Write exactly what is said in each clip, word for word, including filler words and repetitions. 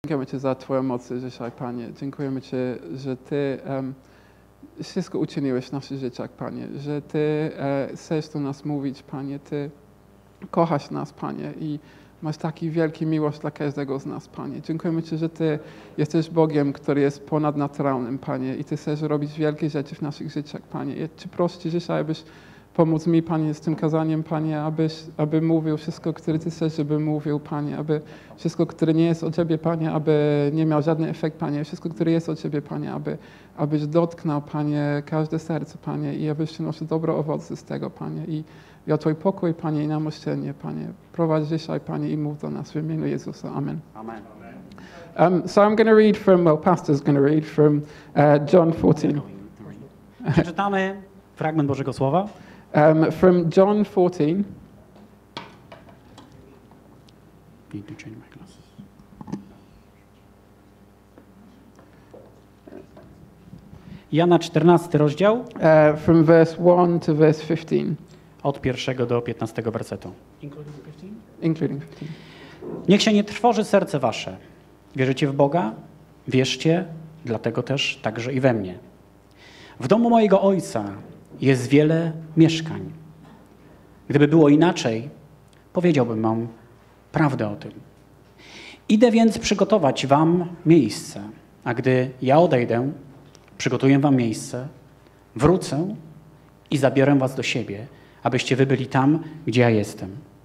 Dziękujemy Ci za Twoją moc dzisiaj, Panie. Dziękujemy Ci, że Ty um, wszystko uczyniłeś w naszych życiach, Panie. Że Ty e, chcesz do nas mówić, Panie. Ty kochasz nas, Panie. I masz taki wielki miłość dla każdego z nas, Panie. Dziękujemy Ci, że Ty jesteś Bogiem, który jest ponadnaturalnym, Panie. I Ty chcesz robić wielkie rzeczy w naszych życiach, Panie. Ja Ci proszę Ci dzisiaj, abyś pomóc mi, Panie, z tym kazaniem, Panie, abyś, aby mówił wszystko, które Ty chcesz, żeby mówił, Panie, aby wszystko, które nie jest od Ciebie, Panie, aby nie miał żadny efekt, Panie, wszystko, które jest od Ciebie, Panie, aby, abyś dotknął, Panie, każde serce, Panie, i abyś przynosił dobre owoce z tego, Panie, i ja Twój pokój, Panie, i namaszczenie, Panie, prowadź dzisiaj, Panie, i mów do nas w imieniu Jezusa. Amen. Amen. Um, so I'm going to read from, well, Pastor's going to read from uh, John fourteen. Przeczytamy fragment Bożego Słowa. Um, from John fourteen. Need to change my glasses. Jana czternasty rozdział, Uh, from verse one to verse fifteen, od pierwszego do piętnastego wersetu. Including fifteen? including fifteen. Niech się nie trwoży serce wasze. Wierzycie w Boga? Wierzcie, dlatego też także i we mnie. W domu mojego Ojca jest wiele mieszkań. Gdyby było inaczej, powiedziałbym wam prawdę o tym. Idę więc przygotować wam miejsce, a gdy ja odejdę, przygotuję wam miejsce, wrócę i zabiorę was do siebie, abyście wy byli tam, gdzie ja jestem.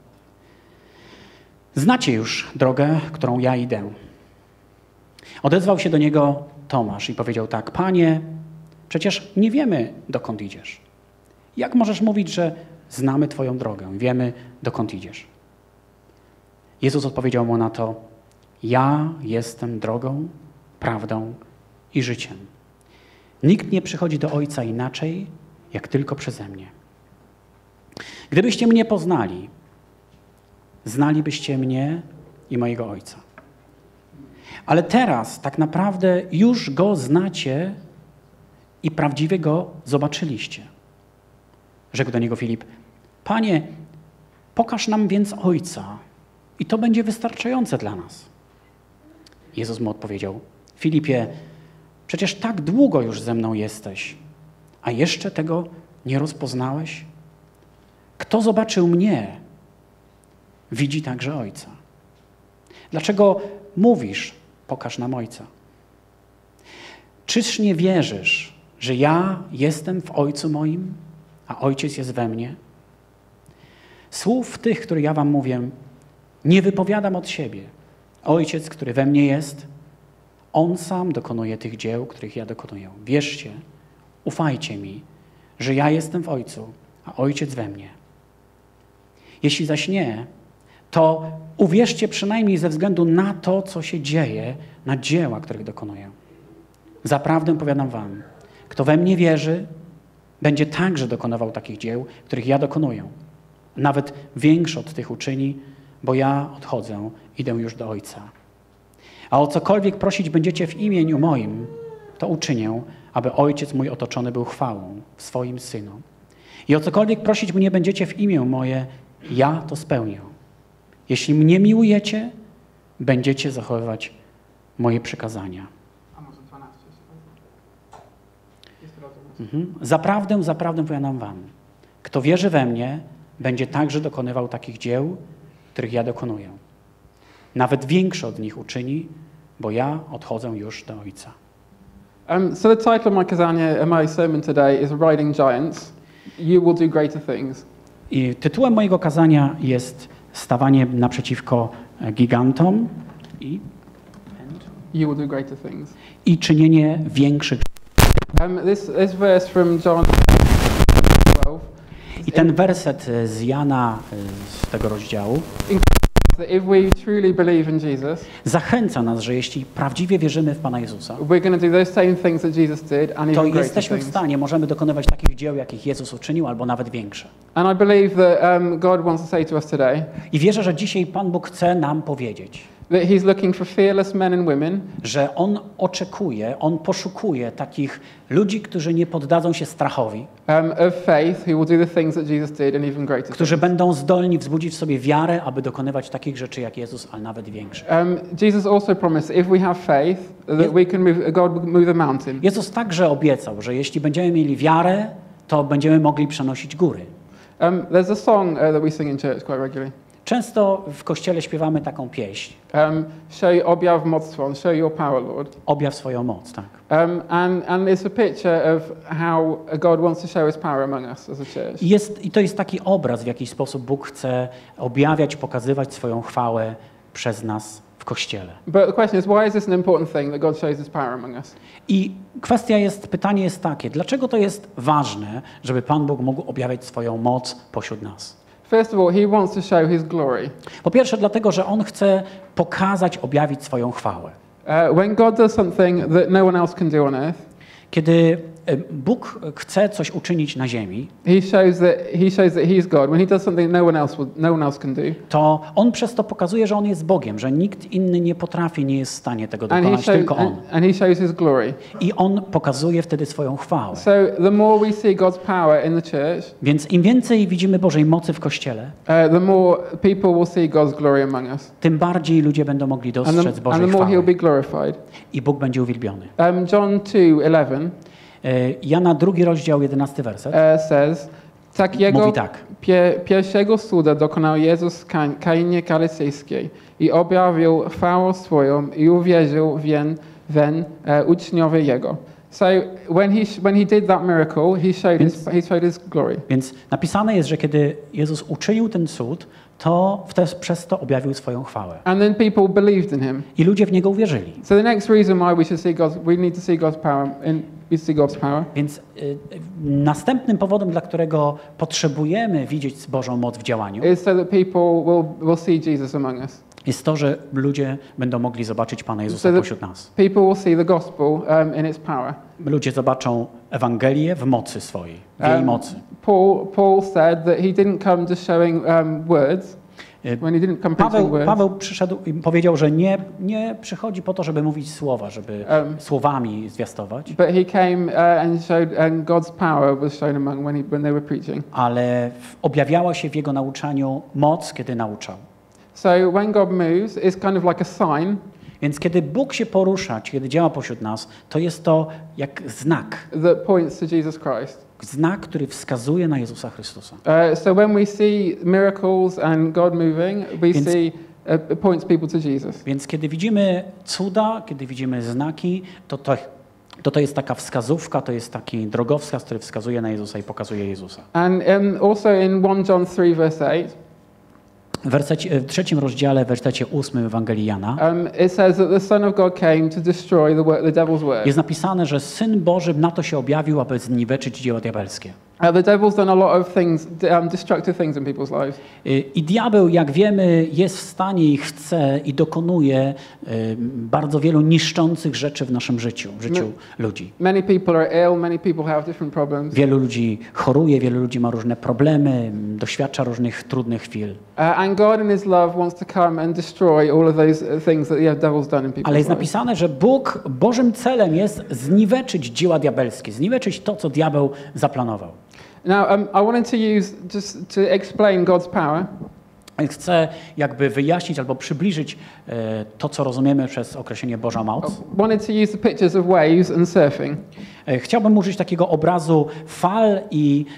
Znacie już drogę, którą ja idę. Odezwał się do niego Tomasz i powiedział tak: Panie, przecież nie wiemy, dokąd idziesz. Jak możesz mówić, że znamy Twoją drogę, wiemy, dokąd idziesz? Jezus odpowiedział mu na to: Ja jestem drogą, prawdą i życiem. Nikt nie przychodzi do Ojca inaczej, jak tylko przeze mnie. Gdybyście mnie poznali, znalibyście mnie i mojego Ojca. Ale teraz tak naprawdę już Go znacie i prawdziwie Go zobaczyliście. Rzekł do niego Filip: Panie, pokaż nam więc Ojca i to będzie wystarczające dla nas. Jezus mu odpowiedział: Filipie, przecież tak długo już ze mną jesteś, a jeszcze tego nie rozpoznałeś? Kto zobaczył mnie, widzi także Ojca. Dlaczego mówisz: pokaż nam Ojca? Czyż nie wierzysz, że ja jestem w Ojcu moim, a Ojciec jest we mnie? Słów tych, które ja wam mówię, nie wypowiadam od siebie. Ojciec, który we mnie jest, On sam dokonuje tych dzieł, których ja dokonuję. Wierzcie, ufajcie mi, że ja jestem w Ojcu, a Ojciec we mnie. Jeśli zaś nie, to uwierzcie przynajmniej ze względu na to, co się dzieje, na dzieła, których dokonuję. Zaprawdę powiadam wam, kto we mnie wierzy, będzie także dokonywał takich dzieł, których ja dokonuję. Nawet większe od tych uczyni, bo ja odchodzę, idę już do Ojca. A o cokolwiek prosić będziecie w imieniu moim, to uczynię, aby Ojciec mój otoczony był chwałą w swoim Synu. I o cokolwiek prosić mnie będziecie w imię moje, ja to spełnię. Jeśli mnie miłujecie, będziecie zachowywać moje przykazania. Mhm. Zaprawdę, zaprawdę powiadam wam, kto wierzy we mnie, będzie także dokonywał takich dzieł, których ja dokonuję. Nawet większe od nich uczyni, bo ja odchodzę już do Ojca. Um, so the title of my kazania, my sermon today is Riding Giants. You will do greater things. I tytułem mojego kazania jest stawanie naprzeciwko gigantom i, You will do greater things. i czynienie większych. Um, this, this verse from John twelve. I ten werset z Jana z tego rozdziału That if we truly believe in Jesus, zachęca nas, że jeśli prawdziwie wierzymy w Pana Jezusa, we're going to do those same things that Jesus did and to even greater jesteśmy w things. stanie, możemy dokonywać takich dzieł, jakich Jezus uczynił, albo nawet większe. And I believe that um, God wants to say to us today I wierzę, że dzisiaj Pan Bóg chce nam powiedzieć, that he's looking for fearless men and women, że On oczekuje, On poszukuje takich ludzi, którzy nie poddadzą się strachowi, um, of faith, who will do the things that Jesus did and even greater którzy things. będą zdolni wzbudzić w sobie wiarę, aby dokonywać takich rzeczy jak Jezus, ale nawet większych. Um, Jesus also promised if we have faith, that we can move, God will move the mountain. Jezus także obiecał, że jeśli będziemy mieli wiarę, to będziemy mogli przenosić góry. Um, there's a song uh, that we sing in church quite regularly. Często w kościele śpiewamy taką pieśń. Um, show objaw moc Twą, show your power, Lord. Objaw swoją moc, tak. Um, and, and it's a picture of how God wants to show his power among us as a church. I, jest, I to jest taki obraz, w jaki sposób Bóg chce objawiać, pokazywać swoją chwałę przez nas w kościele. But the question is, why is this an important thing that God shows his power among us? I kwestia jest, pytanie jest takie, dlaczego to jest ważne, żeby Pan Bóg mógł objawiać swoją moc pośród nas? First of all, he wants to show his glory. Po pierwsze dlatego, że On chce pokazać, objawić swoją chwałę. Uh, when God does something that no one else can do on earth, Kiedy e, Bóg chce coś uczynić na ziemi, he shows that he shows that he's God. When he does something no one else will, no one else can do, to On przez to pokazuje, że On jest Bogiem, że nikt inny nie potrafi, nie jest w stanie tego and he, dokonać, shows, tylko On. and, and he shows his glory. I On pokazuje wtedy swoją chwałę. So the more we see God's power in the church, Więc im więcej widzimy Bożej mocy w Kościele, uh, the more people will see God's glory among us, tym bardziej ludzie będą mogli and dostrzec the, and Bożej the more he'll chwały. be glorified. I Bóg będzie uwielbiony. Um, John two eleven E, Jana drugi rozdział, jedenasty werset. uh, says, takiego Mówi tak. pie, pierwszego cuda dokonał Jezus w Kain- Kainie Galilejskiej i objawił chwałę swoją i uwierzył weń, weń uh, uczniowie Jego. So when he, when he did that miracle, he showed, his, he showed his glory. Więc napisane jest, że kiedy Jezus uczynił ten cud, to wtedy przez to objawił swoją chwałę. And then people believed in him. I ludzie w Niego uwierzyli. So the next reason why we should see God's, we need to see God's power, in, we see God's power, Więc y, następnym powodem, dla którego potrzebujemy widzieć Bożą moc w działaniu, is so that people will, will see Jesus among us. jest to, że ludzie będą mogli zobaczyć Pana Jezusa So that pośród nas. people will see the gospel um, in its power. Ludzie zobaczą Ewangelię w mocy swojej, w jej Um, mocy. Paul, Paul said that he didn't come just showing um, words, Y, when he didn't come preaching Paweł, words, Paweł przyszedł i powiedział, że nie, nie przychodzi po to, żeby mówić słowa, żeby Um, słowami zwiastować, but he came uh, and showed, and God's power was shown among when, he, when they were preaching. ale w- objawiała się w jego nauczaniu moc, kiedy nauczał. So when God moves, it's kind of like a sign Więc kiedy Bóg się porusza, kiedy działa pośród nas, to jest to jak znak. that points to Jesus Christ. Znak, który wskazuje na Jezusa Chrystusa. Uh, so when we see miracles and God moving, we Więc- see uh, it points people to Jesus. Więc kiedy widzimy cuda, kiedy widzimy znaki, to to, to, to jest taka wskazówka, to jest taki drogowskaz, który wskazuje na Jezusa i pokazuje Jezusa. And um, also in First John three verse eight, W, wersecie, w trzecim rozdziale, w wersecie ósmym Ewangelii Jana um, it says that the Son of God came to destroy the, work, the devil's work. jest napisane, że Syn Boży na to się objawił, aby zniweczyć dzieła diabelskie. Uh, the devil's done a lot of things, um, destructive things in people's lives. Y, I diabeł, jak wiemy, jest w stanie i chce i dokonuje y, bardzo wielu niszczących rzeczy w naszym życiu, w życiu ludzi. Many people are ill, many people have different problems. Wielu ludzi choruje, wielu ludzi ma różne problemy, doświadcza różnych trudnych chwil. Uh, and God in his love wants to come and destroy all of those uh, things that the devil's done in people's Ale jest lives. napisane, że Bóg, Bożym celem jest zniweczyć dzieła diabelskie, zniweczyć to, co diabeł zaplanował. Now, um, I wanted to use, just to explain God's power, Chcę jakby wyjaśnić albo przybliżyć e, to, co rozumiemy przez określenie Boża moc. wanted to use the pictures of waves and surfing. E, Chciałbym użyć takiego obrazu fal i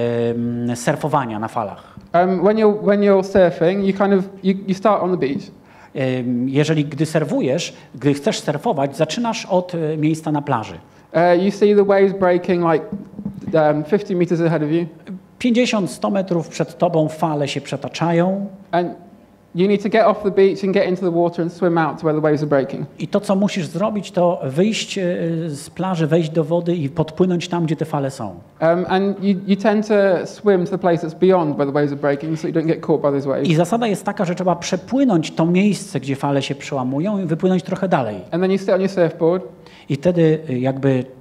e, surfowania na falach. Um, when you're when you're surfing, you kind of you, you start on the beach, E, Jeżeli gdy surfujesz, gdy chcesz surfować, zaczynasz od e, miejsca na plaży. uh, you see the waves breaking like um, fifty meters ahead of you, pięćdziesiąt sto metrów przed tobą fale się przetaczają and you need to get off the beach and get into the water and swim out to where the waves are breaking. i to, co musisz zrobić, to wyjść e, z plaży, wejść do wody i podpłynąć tam, gdzie te fale są. Um, and you, you tend to swim to the place that's beyond where the waves are breaking, so you don't get caught by those waves. I zasada jest taka, że trzeba przepłynąć to miejsce, gdzie fale się przełamują i wypłynąć trochę dalej. And then you sit on your surfboard I wtedy y, jakby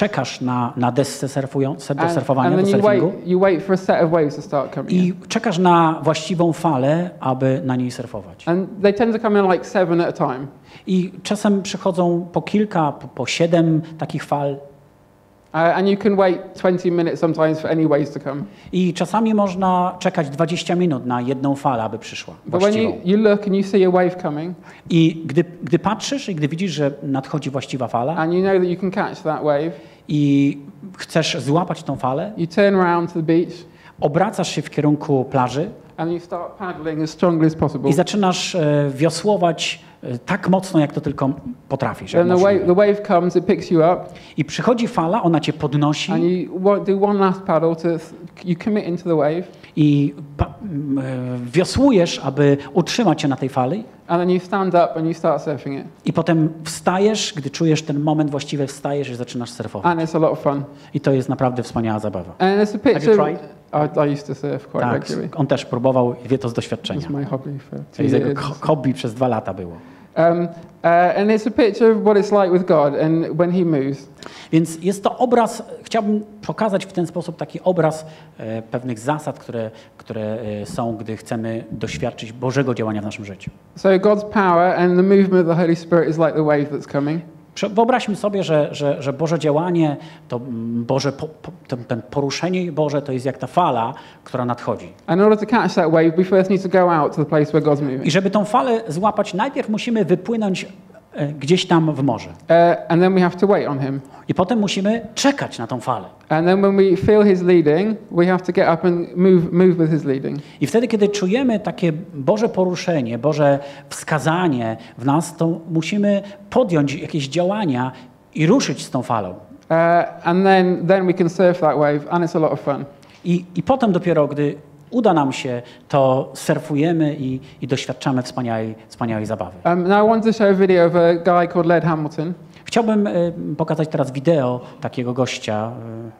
czekasz na, na desce surfują, do And, surfowania, and do then you wait, surfingu you wait for a set of waves to start coming in. i czekasz na właściwą falę, aby na niej surfować. And they tend to come in like seven at a time. I czasem przychodzą po kilka, po, po siedem takich fal. Uh, and you can wait twenty minutes sometimes for any waves to come. I czasami można czekać dwadzieścia minut na jedną falę, aby przyszła But when you, właściwą. you look and you see a wave coming, I gdy, gdy patrzysz i gdy widzisz, że nadchodzi właściwa fala and you know that you can catch that wave, i chcesz złapać tą falę, you turn around to the beach obracasz się w kierunku plaży and you start paddling as strongly as possible. i zaczynasz e, wiosłować e, tak mocno, jak to tylko potrafisz. jak Then the wave, możliwe. the wave comes, it picks you up, I przychodzi fala, ona cię podnosi and you wa- do one last paddle to you commit into the wave, i pa, m, e, wiosłujesz, aby utrzymać się na tej fali. and then you stand up and you start surfing it. I potem wstajesz, gdy czujesz ten moment właściwy, wstajesz i zaczynasz surfować. And it's a lot of fun. I to jest naprawdę wspaniała zabawa. And it's a Have you picture. tried? I, I used to surf quite Tak, regularly. on też próbował i wie to z doświadczenia. It's my hobby for To two jest jego years. ho- hobby przez dwa lata było. Um, uh, and it's a picture of what it's like with God and when He moves. Więc jest to obraz, chciałbym pokazać w ten sposób taki obraz e, pewnych zasad, które, które e, są, gdy chcemy doświadczyć Bożego działania w naszym życiu. So God's power and the movement of the Holy Spirit is like the wave that's coming. Prze- Wyobraźmy sobie, że, że, że Boże działanie, to mm, Boże po, po, ten, ten poruszenie Boże to jest jak ta fala, która nadchodzi. And in order to catch that wave, we first need to go out to the place where God's moving. I żeby tą falę złapać, najpierw musimy wypłynąć e, gdzieś tam w morze. Uh, and then we have to wait on Him. I potem musimy czekać na tą falę. And then when we feel His leading, we have to get up and move, move with His leading. I wtedy, kiedy czujemy takie Boże poruszenie, Boże wskazanie w nas, to musimy podjąć jakieś działania i ruszyć z tą falą. Uh, and then, then we can surf that wave, and it's a lot of fun. I, i potem dopiero, gdy uda nam się, to surfujemy i, i doświadczamy wspaniałej, wspaniałej zabawy. Um, now I want to show a video of a guy called Led Hamilton. Chciałbym y, pokazać teraz wideo takiego gościa,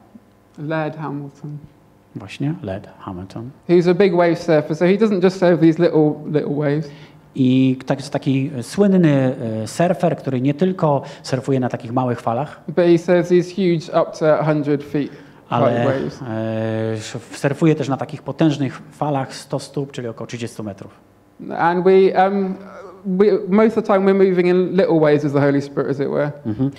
Led Hamilton. y, właśnie, Led Hamilton. He's a big wave surfer, so he doesn't just surf these little little waves. I to jest taki słynny y, surfer, który nie tylko surfuje na takich małych falach, But he surfs these huge, up to one hundred feet height ale waves. e, surfuje też na takich potężnych falach sto stóp, czyli około trzydzieści metrów. And we, um, we, most of the time we're moving in little waves with the Holy Spirit, as it were. Mhm.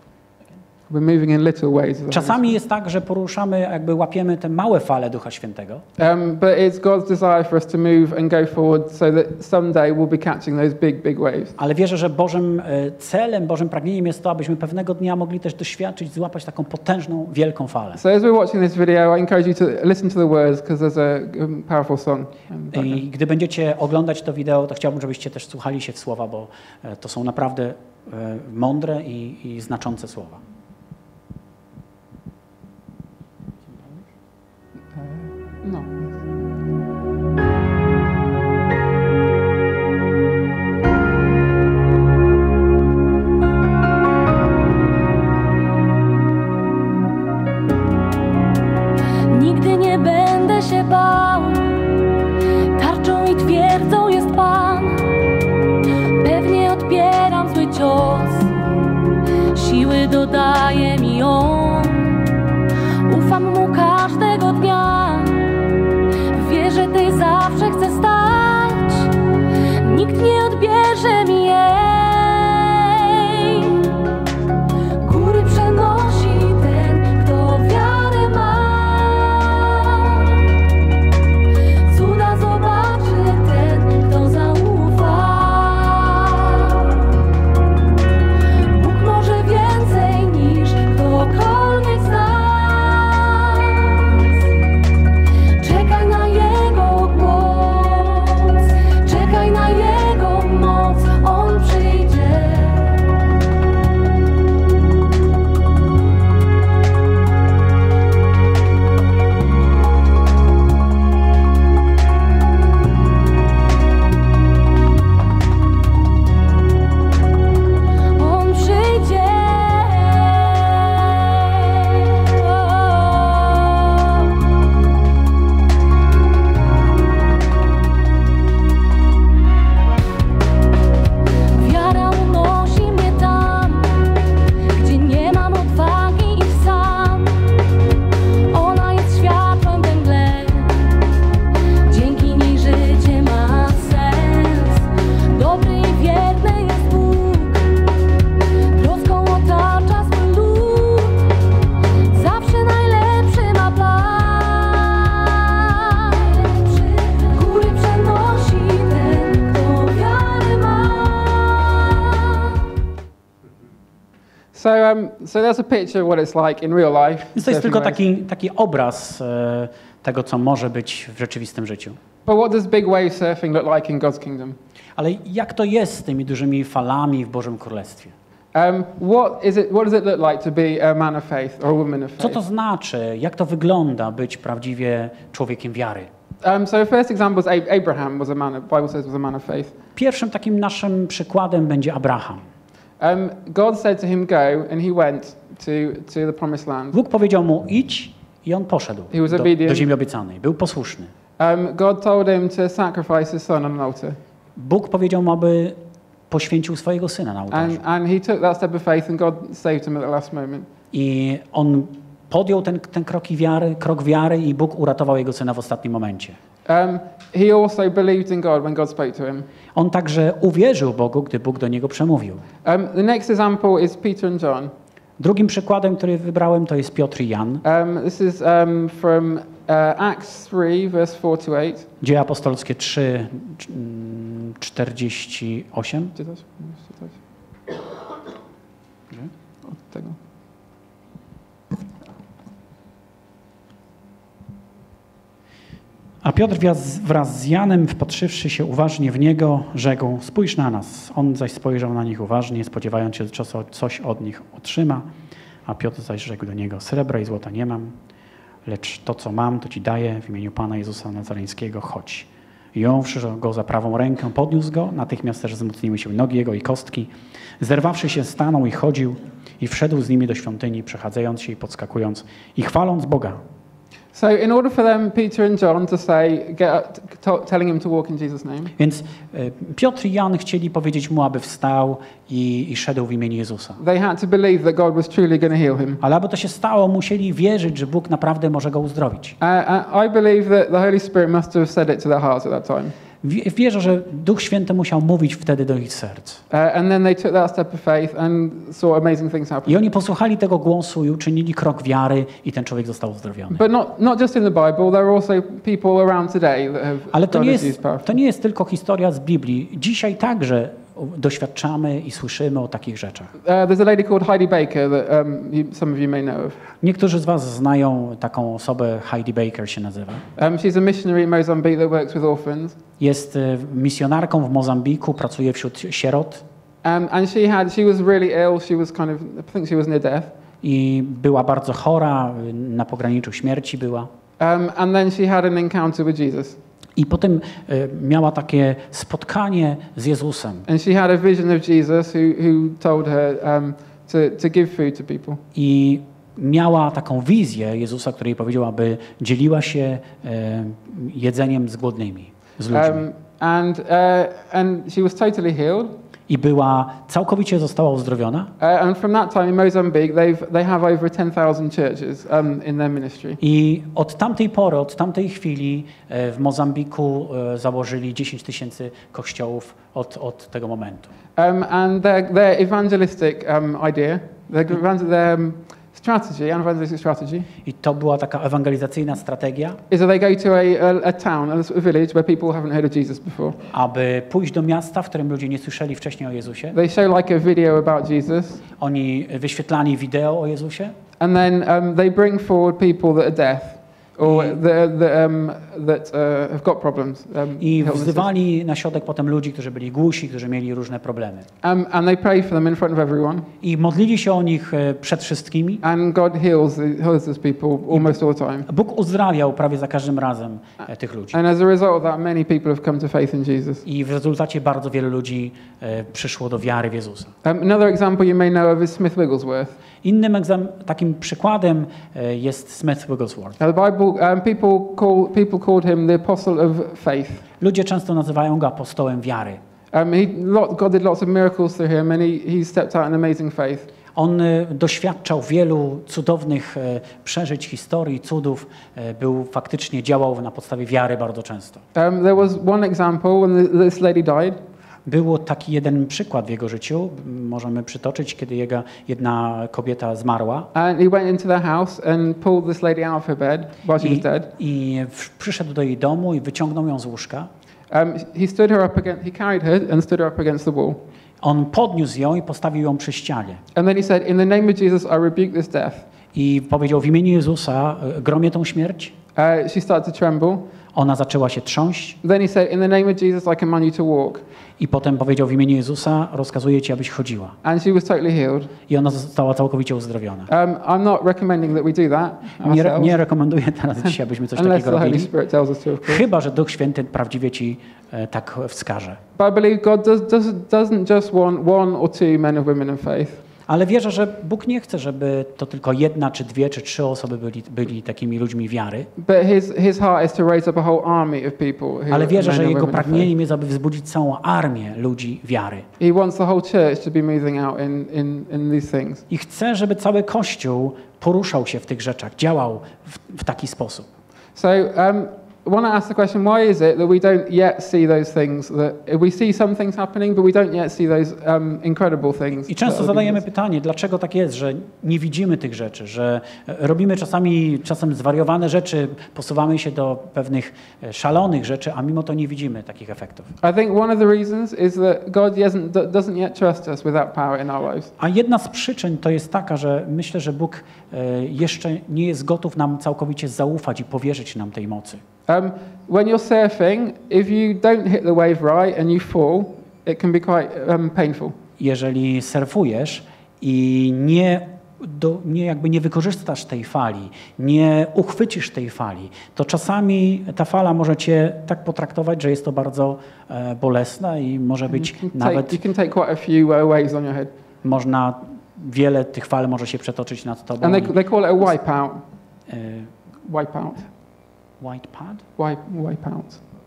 We're moving in little waves. with the Holy Czasami jest tak, że poruszamy, jakby łapiemy te małe fale Ducha Świętego, Spirit. Um, but it's God's desire for us to move and go forward so that someday we'll be catching those big, big waves. ale wierzę, że Bożym e, celem, Bożym pragnieniem jest to, abyśmy pewnego dnia mogli też doświadczyć, złapać taką potężną, wielką falę. So as we're watching this video, I encourage you to listen to the words because there's a um, powerful song. Um, I gdy będziecie oglądać to wideo, to chciałbym, żebyście też słuchali się w słowa, bo e, to są naprawdę e, mądre i, i znaczące słowa. No. Nigdy nie będę się bał, tarczą i twierdzą jest Pan. Pewnie odbieram zły cios, siły dodaję. So, um, so there's a picture of what it's like in real life. Więc to jest surfing tylko waves. taki, taki obraz e, tego, co może być w rzeczywistym życiu. But what does big wave surfing look like in God's kingdom? Ale jak to jest z tymi dużymi falami w Bożym Królestwie? Um, what is it? What does it look like to be a man of faith or a woman of Co faith? to znaczy? Jak to wygląda być prawdziwie człowiekiem wiary? Um, so, first example is Ab- Abraham was a man. Of, Bible says was a man of faith. Pierwszym takim naszym przykładem będzie Abraham. Um, God said to him, "Go," and he went to to the promised land. Bóg powiedział mu idź i on poszedł He was do, obedient. do ziemi obiecanej. Był posłuszny. Um, God told him to sacrifice his son on an altar, Bóg powiedział mu, aby poświęcił swojego syna na ołtarzu. and and he took that step of faith, and God saved him at the last moment. I on podjął ten, ten krok wiary, krok wiary i Bóg uratował jego syna w ostatnim momencie. Um, he also believed in God when God spoke to him. On także uwierzył Bogu, gdy Bóg do niego przemówił. Um, the next example is Peter and John. Drugim przykładem, który wybrałem, to jest Piotr i Jan. Um, this is um, from uh, Acts three, verse four to eight. Dzieje apostolskie trzy, czterdzieści osiem. Czytać? Czytać? Od tego. A Piotr wraz, wraz z Janem, wpatrzywszy się uważnie w niego, rzekł: spójrz na nas. On zaś spojrzał na nich uważnie, spodziewając się, że coś od nich otrzyma. A Piotr zaś rzekł do niego: srebra i złota nie mam, lecz to, co mam, to ci daję w imieniu Pana Jezusa Nazareńskiego, chodź. I jąwszy go za prawą rękę, podniósł go, natychmiast też wzmocniły się nogi jego i kostki. Zerwawszy się, stanął i chodził i wszedł z nimi do świątyni, przechadzając się i podskakując i chwaląc Boga. So, in order for them, Peter and John, to say, get up, to, telling him to walk in Jesus' name, Więc y, Piotr i Jan chcieli powiedzieć mu, aby wstał i, i szedł w imieniu Jezusa. they had to believe that God was truly going to heal him. Ale aby to się stało, musieli wierzyć, że Bóg naprawdę może go uzdrowić. Uh, uh, I believe that the Holy Spirit must have said it to their hearts at that time. W- Wierzę, że Duch Święty musiał mówić wtedy do ich serc. Uh, and then they took that step of faith and saw amazing things happen. I oni posłuchali tego głosu i uczynili krok wiary i ten człowiek został uzdrowiony. But not, not just in the Bible, there are also people around today that have Ale to God nie, has used jest, powerfully. to nie jest tylko historia z Biblii. Dzisiaj także doświadczamy i słyszymy o takich rzeczach. Uh, there's a lady called Heidi Baker that um, you, some of you may know of. Niektórzy z was znają taką osobę, Heidi Baker się nazywa. Um, she's a missionary in Mozambique that works with orphans. Jest e, misjonarką w Mozambiku, pracuje wśród sierot Um, and she had, she was really ill. She was kind of, I think she was near death. i była bardzo chora, na pograniczu śmierci była. Um, and then she had an encounter with Jesus. I potem e, miała takie spotkanie z Jezusem. And she had a vision of Jesus who, who told her um, to, to give food to people. I miała taką wizję Jezusa, który jej powiedział, aby dzieliła się e, jedzeniem z głodnymi, z ludźmi. Um, and, uh, and she was totally healed. I była, całkowicie została uzdrowiona. Uh, and from that time in Mozambique, they've, they have over ten thousand churches um, in their ministry. I od tamtej pory, od tamtej chwili e, w Mozambiku e, założyli dziesięć tysięcy kościołów od, od tego momentu. Um, and their, their evangelistic um, idea, their, evangel- their um, strategy, evangelistic strategy, I to była taka ewangelizacyjna strategia, is that they go to a, a, a town, a little village where people haven't heard of Jesus before. aby pójść do miasta, w którym ludzie nie słyszeli wcześniej o Jezusie. They show like a video about Jesus, Oni wyświetlali wideo o Jezusie and then um, they bring forward people that are deaf or I- that, that, um, that uh, have got problems. Um, i illnesses. wzywali na środek potem ludzi, którzy byli głusi, którzy mieli różne problemy. Um, and they pray for them in front of everyone, I modlili się o nich e, przed wszystkimi. and God heals, the, heals those people almost all the time. Bóg uzdrawiał prawie za każdym razem e, tych ludzi. And as a result of that, many people have come to faith in Jesus. I w rezultacie bardzo wielu ludzi e, przyszło do wiary w Jezusa. Um, another example you may know of is Smith Wigglesworth. Innym egzam- takim przykładem e, jest Smith Wigglesworth. Now, the Bible, um, people, call, people called him the apostle of faith. Ludzie często nazywają go apostołem wiary. Um, he, lot, God did lots of miracles through him, and he, he stepped out in amazing faith. On e, doświadczał wielu cudownych e, przeżyć, historii, cudów. E, był faktycznie działał na podstawie wiary bardzo często. Um, there was one example when the, this lady died. Był taki jeden przykład w jego życiu, m, możemy przytoczyć, kiedy jego jedna kobieta zmarła And he went into their house and pulled this lady out of her bed while she was i, dead. i w, przyszedł do jej domu i wyciągnął ją z łóżka Um, he stood her up against, he carried her and stood her up against the wall. On podniósł ją i postawił ją przy ścianie. And then he said, in the name of Jesus, I rebuke this death. I powiedział w imieniu Jezusa, gromię tą śmierć. Uh, she started to tremble. Ona zaczęła się trząść. Then he said, in the name of Jesus, I command you to walk. I potem powiedział w imieniu Jezusa, rozkazuję ci, abyś chodziła. And she was totally healed. I ona została całkowicie uzdrowiona. Um, I'm not recommending that we do that Nie, ourselves, nie rekomenduję teraz dzisiaj, abyśmy coś unless takiego the Holy robili. Spirit tells us to, of course. Chyba że Duch Święty prawdziwie ci e, tak wskaże. But I believe God does, does, doesn't just want one or two men or women of faith. Ale wierzę, że Bóg nie chce, żeby to tylko jedna, czy dwie, czy trzy osoby byli, byli takimi ludźmi wiary. But his, his heart is to raise up a whole army of people who Ale wierzę, are że men or Jego women of faith. pragnieniem jest, aby wzbudzić całą armię ludzi wiary. He wants the whole church to be moving out in, in, in these things. I chce, żeby cały Kościół poruszał się w tych rzeczach, działał w, w taki sposób. So um, I want to ask the question, why is it that we don't yet see those things, that we see some things happening, but we don't yet see those um, incredible things? I często that are zadajemy being- pytanie, dlaczego tak jest, że nie widzimy tych rzeczy, że robimy czasami czasem zwariowane rzeczy, posuwamy się do pewnych e, szalonych rzeczy, a mimo to nie widzimy takich efektów. I think one of the reasons is that God doesn't, doesn't yet trust us with that power in our lives. A jedna z przyczyn to jest taka, że myślę, że Bóg e, jeszcze nie jest gotów nam całkowicie zaufać i powierzyć nam tej mocy. Um, when you're surfing, if you don't hit the wave right and you fall, it can be quite um, painful. Jeżeli surfujesz i nie, do, nie, jakby nie wykorzystasz tej fali, nie uchwycisz tej fali, to czasami ta fala może cię tak potraktować, że jest to bardzo e, bolesne i może być You can, nawet, take, you can take quite a few uh, waves on your head. można, wiele tych fal może się przetoczyć nad tobą. And they, i, they call it a wipeout. e, Wipeout. white pad? Wipe, wipeout.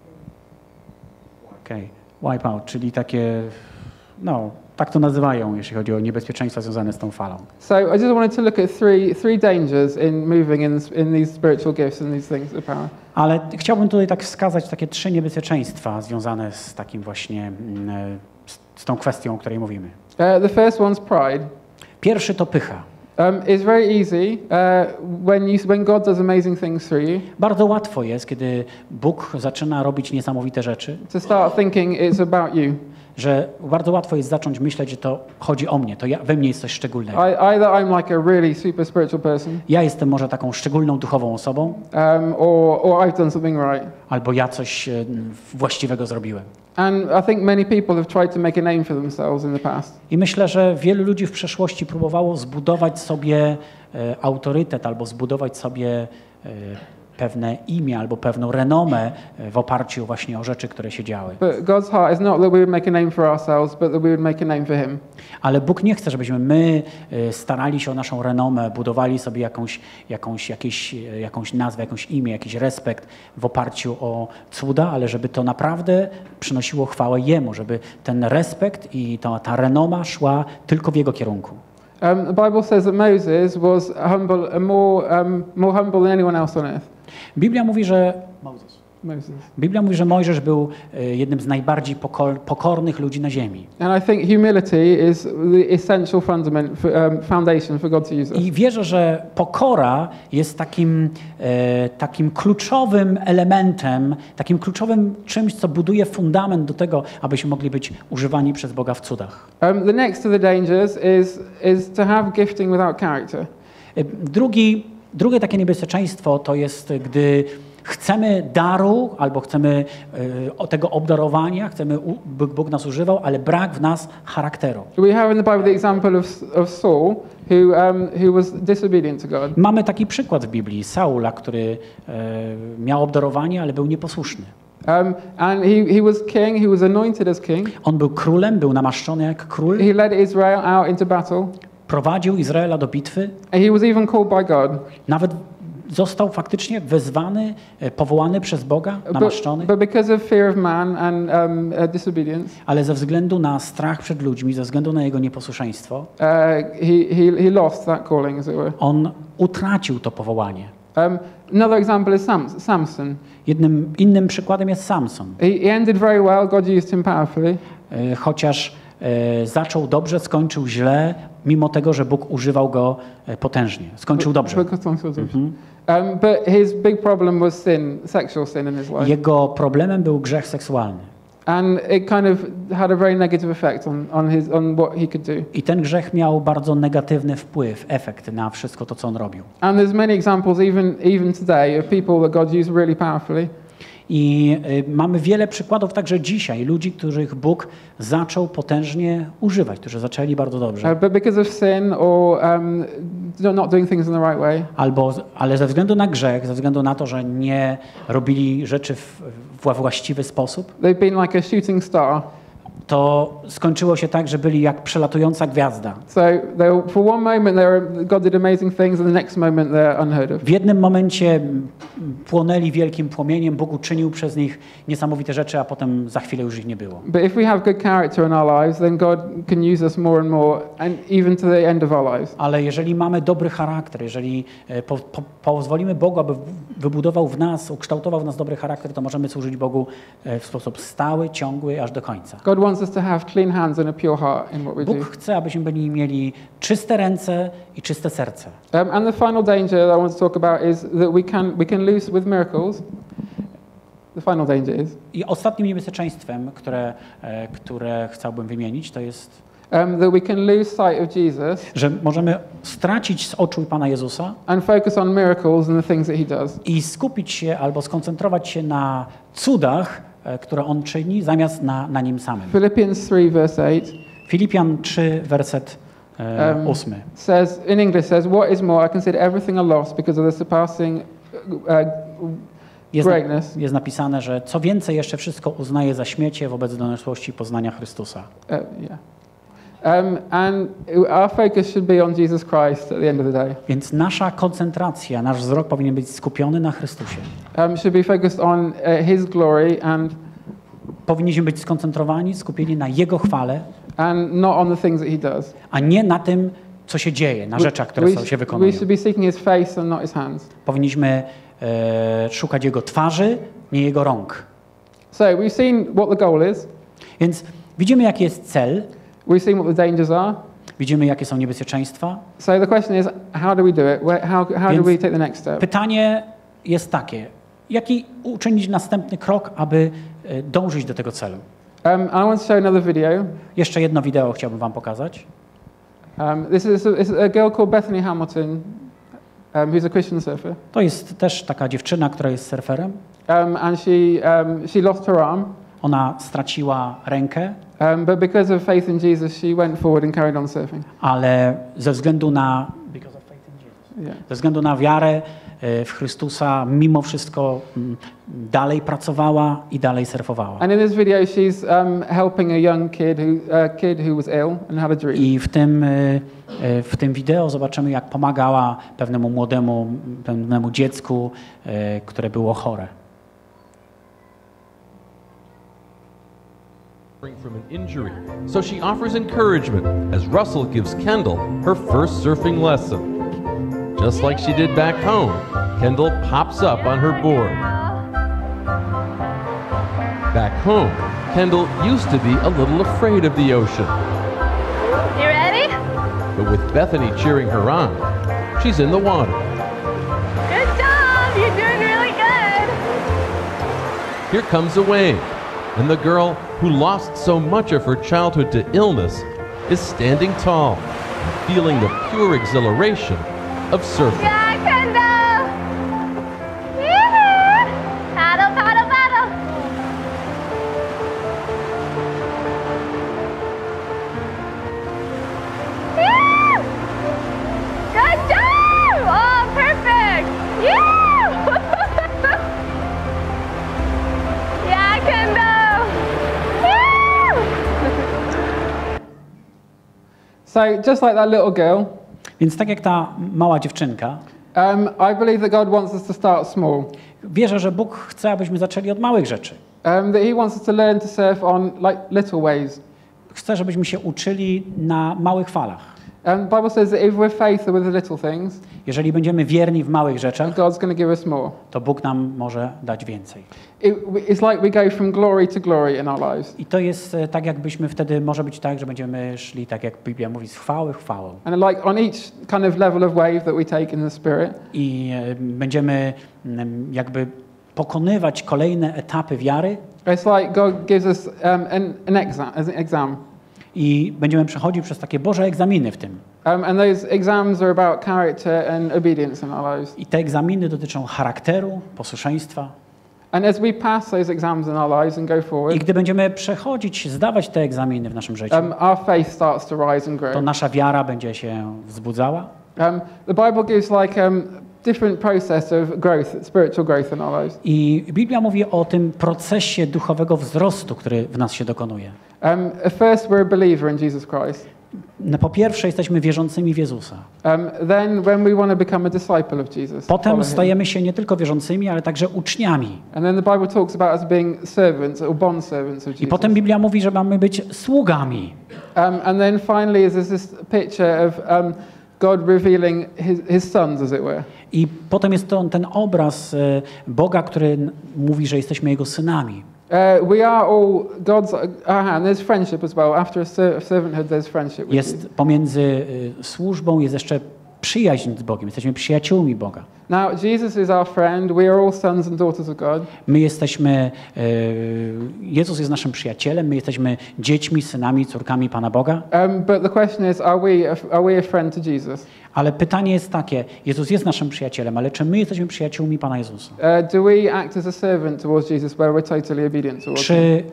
Okej, okay. Wipeout, czyli takie, no, tak to nazywają, jeśli chodzi o niebezpieczeństwa związane z tą falą. So I just wanted to look at three, three dangers in moving in, in these spiritual gifts and these things of power. Ale chciałbym tutaj tak wskazać takie trzy niebezpieczeństwa związane z takim właśnie, mm, e, z, z tą kwestią, o której mówimy. Uh, the first one's pride. Pierwszy to pycha. Um, it's very easy uh, when, you, when God does amazing things through you Bardzo łatwo jest, kiedy Bóg zaczyna robić niesamowite rzeczy, to start thinking it's about you. że bardzo łatwo jest zacząć myśleć, że to chodzi o mnie, to ja, we mnie jest coś szczególnego. I, either I'm like a really super spiritual person, Ja jestem może taką szczególną duchową osobą, um, or, or I've done something right. albo ja coś e, właściwego zrobiłem. And I think many people have tried to make a name for themselves in the past. I myślę, że wielu ludzi w przeszłości próbowało zbudować sobie e, autorytet albo zbudować sobie e, pewne imię albo pewną renomę e, w oparciu właśnie o rzeczy, które się działy. But God's heart is not that we would make a name for ourselves, but that we would make a name for Him. Ale Bóg nie chce, żebyśmy my e, starali się o naszą renomę, budowali sobie jakąś, jakąś, jakieś, e, jakąś nazwę, jakąś imię, jakiś respekt w oparciu o cuda, ale żeby to naprawdę przynosiło chwałę Jemu, żeby ten respekt i ta, ta renoma szła tylko w Jego kierunku. Um, the Bible says that Moses was humble, uh, more, um, more humble than anyone else on earth. Biblia mówi, że Moses. Biblia mówi, że Mojżesz był e, jednym z najbardziej pokor, pokornych ludzi na ziemi. And I think humility is the essential fundament for, um, foundation for God to use us. I wierzę, że pokora jest takim, e, takim kluczowym elementem, takim kluczowym czymś, co buduje fundament do tego, abyśmy mogli być używani przez Boga w cudach. Um, the next of the dangers is, is to have gifting without character. E, Drugi, drugie takie niebezpieczeństwo to jest, gdy chcemy daru albo chcemy e, tego obdarowania, chcemy, u- by Bóg nas używał, ale brak w nas charakteru. We have in the Bible the example of, of Saul, who, um, who was disobedient to God. Mamy taki przykład w Biblii, Saula, który e, miał obdarowanie, ale był nieposłuszny. Um, and he, he was king, he was anointed as king. On był królem, był namaszczony jak król, He led Israel out into battle. prowadził Izraela do bitwy, And he was even called by God. nawet został faktycznie wezwany, e, powołany przez Boga, namaszczony, But, but because of fear of man and um, uh, disobedience, ale ze względu na strach przed ludźmi, ze względu na jego nieposłuszeństwo, uh, he, he, he lost that calling, as it were. on utracił to powołanie. Um, another example is Sam, Samson. Jednym innym przykładem jest Samson. He, he ended very well. God used him powerfully. E, Chociaż e, zaczął dobrze, skończył źle, mimo tego, że Bóg używał go e, potężnie. Skończył dobrze. Mhm. Um, but his big problem was sin, sexual sin in his life. Jego problemem był grzech seksualny. And it kind of had a very negative effect on, on, his, on what he could do. I ten grzech miał bardzo negatywny wpływ, efekt na wszystko to, co on robił. And there's many examples even, even today of people that God used really powerfully. I y, mamy wiele przykładów także dzisiaj, ludzi, których Bóg zaczął potężnie używać, którzy zaczęli bardzo dobrze. Uh, but because of sin or um, not doing things in the right way, Albo, ale ze względu na grzech, ze względu na to, że nie robili rzeczy w, w właściwy sposób, they've been like a shooting star. to skończyło się tak, że byli jak przelatująca gwiazda. So they, for one moment, they were, God did amazing things, and the next moment they're unheard of. W jednym momencie m, płonęli wielkim płomieniem, Bóg uczynił przez nich niesamowite rzeczy, a potem za chwilę już ich nie było. But if we have good character in our lives, then God can use us more and more, and even to the end of our lives. Ale jeżeli mamy dobry charakter, jeżeli e, po, po, pozwolimy Bogu, aby wybudował w nas, ukształtował w nas dobry charakter, to możemy służyć Bogu e, w sposób stały, ciągły, aż do końca. God wants us to have clean hands and a pure heart in what we do. Bóg chce, abyśmy byli mieli czyste ręce i czyste serce. Um, and the final danger that I want to talk about is that we can we can lose with miracles. The final danger is I ostatnim niebezpieczeństwem, które, e, które chciałbym wymienić, to jest, um, that we can lose sight of Jesus że możemy stracić z oczu Pana Jezusa and focus on miracles and the things that He does. i skupić się albo skoncentrować się na cudach, e, które On czyni, zamiast na, na Nim samym. Philippians three verse eight Filipian trzy, werset e, Um, ósmy. says in English says, "What is more, I consider everything a loss because of the surpassing uh, Jest, na, greatness." jest napisane, że co więcej jeszcze wszystko uznaje za śmiecie wobec doniosłości poznania Chrystusa. Uh, yeah. Um, and our focus should be on Jesus Christ at the end of the day. Więc nasza koncentracja, nasz wzrok powinien być skupiony na Chrystusie. Um, should be focused on uh, His glory and Powinniśmy być skoncentrowani, skupieni na Jego chwale, and not on the things that He does. a nie na tym, co się dzieje, na rzeczach, które we, są, się we wykonują. should be seeking His face and not His hands. Powinniśmy e, szukać Jego twarzy, nie Jego rąk. So we've seen what the goal is. Więc widzimy, jaki jest cel, We've seen what the dangers are. widzimy, jakie są niebezpieczeństwa. So the question is, how do we do it? Where, how how do Więc we take the next step? Pytanie jest takie, jaki uczynić następny krok, aby e, dążyć do tego celu? Um, I want to show another video. Jeszcze jedno wideo chciałbym wam pokazać. Um, this is a, it's a girl called Bethany Hamilton, um, who's a Christian surfer. To jest też taka dziewczyna, która jest surferem. Um, and she, um, she lost her arm, Ona straciła rękę, um, but because of faith in Jesus, she went forward and carried on surfing. ale ze względu na, Yeah. ze względu na wiarę e, w Chrystusa, mimo wszystko mm, dalej pracowała i dalej surfowała. And in this video, she's um, helping a young kid who, uh, kid who was ill and had a dream. I w tym, e, e, w tym wideo zobaczymy, jak pomagała pewnemu młodemu, pewnemu dziecku, e, które było chore. From an injury, so she offers encouragement as Russell gives Kendall her first surfing lesson. Just like she did back home, Kendall pops up on her board. Back home, Kendall used to be a little afraid of the ocean. You ready? But with Bethany cheering her on, she's in the water. Good job! You're doing really good! Here comes a wave, and the girl who lost so much of her childhood to illness is standing tall, feeling the pure exhilaration of surfing. Yeah, Kendall! Yoo-hoo! Paddle, paddle, paddle! Woo! Good job! Oh, perfect! Yoo! Yeah, Kendall! Woo! So just like that little girl, Więc tak jak ta mała dziewczynka, um, I believe that God wants us to start small. wierzę, że Bóg chce, abyśmy zaczęli od małych rzeczy. Um, that He wants us to learn to surf on like little waves. Chce, żebyśmy się uczyli na małych falach. Um, the Bible says that if we're faithful with the little things, Jeżeli będziemy wierni w małych rzeczach, God's going to give us more. to Bóg nam może dać więcej. It, it's like we go from glory to glory in our lives. I to jest e, tak, jakbyśmy wtedy, może być tak, że będziemy szli, tak jak Biblia mówi, z chwały w chwałę. And like on each kind of level of wave that we take in the Spirit, I e, będziemy mm, jakby pokonywać kolejne etapy wiary, It's like God gives us um, an, an exam, as an exam. I będziemy przechodzić przez takie Boże egzaminy w tym. Um, and those exams are about character and obedience in our lives. I te egzaminy dotyczą charakteru, posłuszeństwa. And as we pass those exams in our lives and go forward, I gdy będziemy przechodzić, zdawać te egzaminy w naszym życiu, um, our faith starts to rise and grow. to nasza wiara będzie się wzbudzała. Um, the Bible gives like um, different process of growth, spiritual growth in our lives. I Biblia mówi o tym procesie duchowego wzrostu, który w nas się dokonuje. Um, at first, we're a believer in Jesus Christ. No, po pierwsze, jesteśmy wierzącymi w Jezusa. Um, then, when we want to become a disciple of Jesus, Potem follow him. stajemy się nie tylko wierzącymi, ale także uczniami. And then the Bible talks about us being servants or bond servants of Jesus. I potem Biblia mówi, że mamy być sługami. Um, and then finally, is this picture of um, God revealing his, his sons, as it were. I potem jest to ten obraz e, Boga, który n- mówi, że jesteśmy Jego synami. Uh, we are all God's. Uh, and there's friendship as well. After a ser- servanthood, there's friendship with Jest pomiędzy e, służbą, jest jeszcze przyjaźń z Bogiem. Jesteśmy przyjaciółmi Boga. you. Now, Jesus is our friend. We are all sons and daughters of God. My jesteśmy, e, Jezus jest naszym przyjacielem, my jesteśmy dziećmi, synami, córkami Pana Boga. Um, but the question is, are we a, are we a friend to Jesus? Ale pytanie jest takie, Jezus jest naszym przyjacielem, ale czy my jesteśmy przyjaciółmi Pana Jezusa? Uh, do we act as a servant towards Jesus, where we're totally obedient towards him? Czy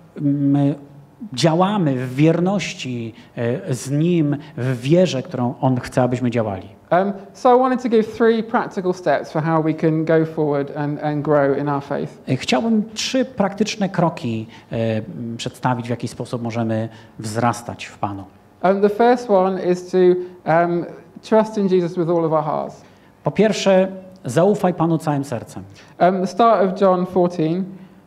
my działamy w wierności e, z Nim, w wierze, którą On chce, abyśmy działali? Um, so I wanted to give three practical steps for how we can go forward and, and grow in our faith. E, Chciałbym trzy praktyczne kroki e, m, przedstawić, w jaki sposób możemy wzrastać w Panu. Um, the first one is to um, trust in Jesus with all of our hearts. Po pierwsze, zaufaj Panu całym sercem. Um, the start of John fourteen,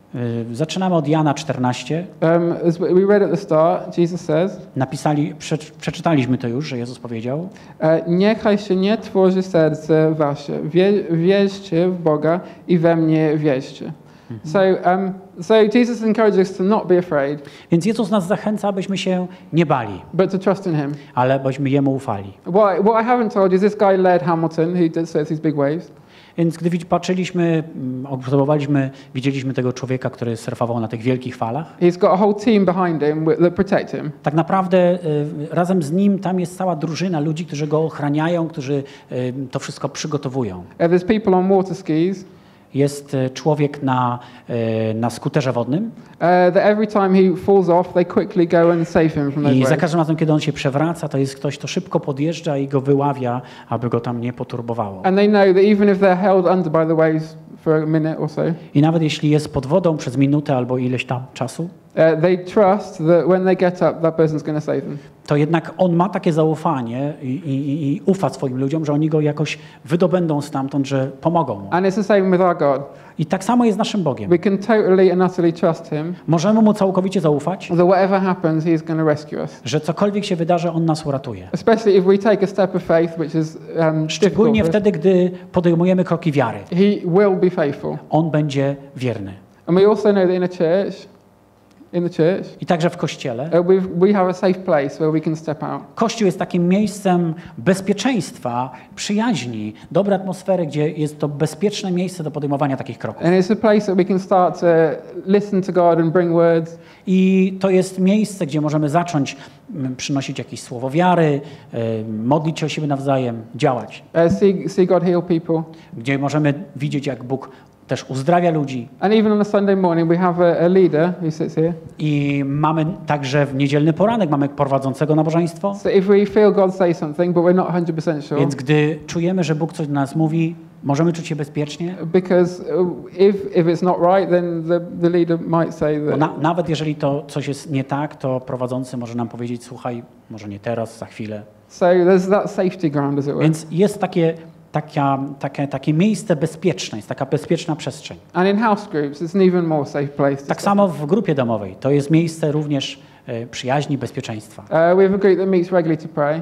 E, Zaczynamy od Jana czternaście. um, as we we read at the start, Jesus says, Napisali, prze, przeczytaliśmy to już, że Jezus powiedział: uh, niechaj się nie tworzy serce wasze, Wie, wierzcie w Boga i we mnie wierzcie. So, um, so Jesus encourages us to not be afraid, Więc Jezus nas zachęca, abyśmy się nie bali, but to trust in Him. ale abyśmy Jemu ufali. What, I- what I haven't told you is this guy Laird Hamilton, who did surf these big waves. Więc gdy widz- patrzyliśmy, mm, obserwowaliśmy, widzieliśmy tego człowieka, który surfował na tych wielkich falach, He's got a whole team behind him wi- that protect him. tak naprawdę y, razem z nim tam jest cała drużyna ludzi, którzy go ochraniają, którzy y, to wszystko przygotowują. Uh, there's people on water skis. Jest y, człowiek na, y, na skuterze wodnym Uh, that every time he falls off, they quickly go and save him from those i za waves. każdym razem, kiedy on się przewraca, to jest ktoś, kto szybko podjeżdża i go wyławia, aby go tam nie poturbowało. And they know that even if they're held under by the waves for a minute or so, I nawet jeśli jest pod wodą przez minutę albo ileś tam czasu, uh, they trust that when they get up, that person's going to save them. to jednak on ma takie zaufanie i, i, i ufa swoim ludziom, że oni go jakoś wydobędą stamtąd, że pomogą mu. And it's the same with our God. I tak samo jest z naszym Bogiem. We can totally and utterly trust Him Możemy mu całkowicie zaufać, that whatever happens, He's going to rescue us. że cokolwiek się wydarzy, on nas uratuje. Especially if we take a step of faith, which is um, Szczególnie difficult for us, wtedy, gdy podejmujemy kroki wiary. He will be faithful. On będzie wierny. And we also know that in a church, in the church, I także w Kościele. uh, we've, we have a safe place where we can step out. Kościół jest takim miejscem bezpieczeństwa, przyjaźni, dobrej atmosfery, gdzie jest to bezpieczne miejsce do podejmowania takich kroków. And it's a place that we can start to listen to God and bring words. I to jest miejsce, gdzie możemy zacząć mm, przynosić jakieś słowo wiary, y, modlić się o siebie nawzajem, działać. Uh, see, see God heal people. Gdzie możemy widzieć, jak Bóg też uzdrawia ludzi. And even on a Sunday morning, we have a, a leader who sits here. I mamy także w niedzielny poranek mamy prowadzącego nabożeństwo. So if we feel God say something, but we're not one hundred percent sure, Więc gdy czujemy, że Bóg coś do nas mówi, możemy czuć się bezpiecznie. because uh, if, if it's not right, then the, the leader might say Bo that. na, nawet jeżeli to coś jest nie tak, to prowadzący może nam powiedzieć: słuchaj, może nie teraz, za chwilę. So there's that safety ground, as it were. Więc jest takie, taka, takie, takie miejsce bezpieczne, jest taka bezpieczna przestrzeń. And in house groups, it's an even more safe place. To Tak step. samo w grupie domowej. To jest miejsce również e, przyjaźni, bezpieczeństwa. Uh, we have a group that meets regularly to pray.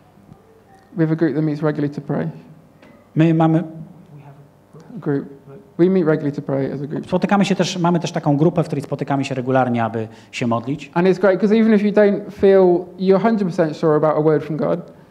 We have a group that meets regularly to pray. My mamy, Group. We meet regularly to pray as a group. spotykamy się też, mamy też taką grupę, w której spotykamy się regularnie, aby się modlić. And it's great because even if you don't feel you're one hundred percent sure about a word from God,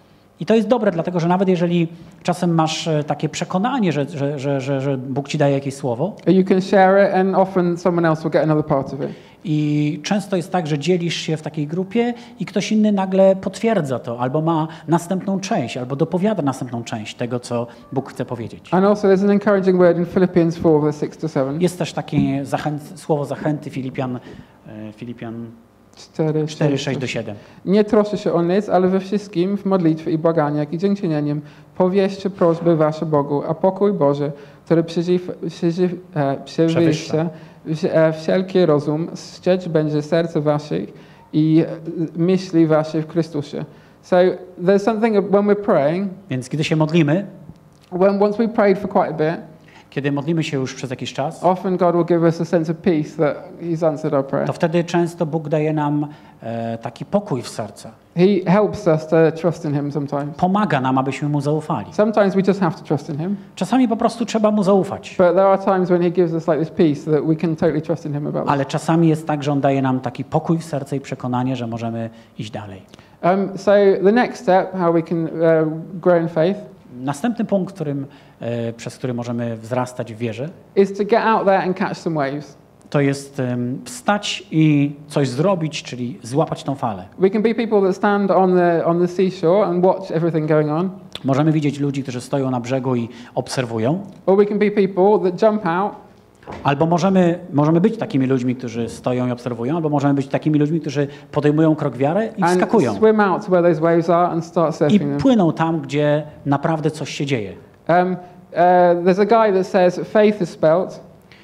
I to jest dobre, dlatego że nawet jeżeli czasem masz e, takie przekonanie, że, że, że, że, że Bóg ci daje jakieś słowo, you can share it and often someone else will get another part of it. i często jest tak, że dzielisz się w takiej grupie i ktoś inny nagle potwierdza to, albo ma następną część, albo dopowiada następną część tego, co Bóg chce powiedzieć. And also there's an encouraging word in Philippians four, verse six to seven. Jest też takie zachęt, słowo zachęty Filipian, e, Filipian cztery, cztery, sześć do siedem. Nie troszczę się o nic, ale we wszystkim w modlitwie i błaganiach i dziękczynieniem powieście prośby wasze Bogu, a pokój Boży, który przeżyw, przeżyw, e, przewyższa e, wszelki rozum, strzec będzie serce waszych i e, myśli wasze w Chrystusie. So there's something when we're praying, Więc kiedy się modlimy, when once we prayed for quite a bit, kiedy modlimy się już przez jakiś czas, often God will give us a sense of peace that He's answered our prayer. to wtedy często Bóg daje nam e, taki pokój w sercu. He helps us to trust in Him sometimes. Pomaga nam, abyśmy Mu zaufali. Sometimes we just have to trust in Him, Czasami po prostu trzeba Mu zaufać. but there are times when He gives us like this peace that we can totally trust in Him about. Ale czasami jest tak, że On daje nam taki pokój w sercu i przekonanie, że możemy iść dalej. Um, so the next step, how we can uh, grow in faith, Następny punkt, którym, e, przez który możemy wzrastać w wierze, is to get out there and catch some waves. to jest em, wstać i coś zrobić, czyli złapać tą falę. We can be people that stand on the on the seashore and watch everything going on, Możemy widzieć ludzi, którzy stoją na brzegu i obserwują, or we can be people that jump out albo możemy, możemy być takimi ludźmi, którzy stoją i obserwują, albo możemy być takimi ludźmi, którzy podejmują krok wiary i and wskakują. swim out to where those waves are and start I surfing them. płyną tam, gdzie naprawdę coś się dzieje. Um, uh, there's a guy that says faith is spelt.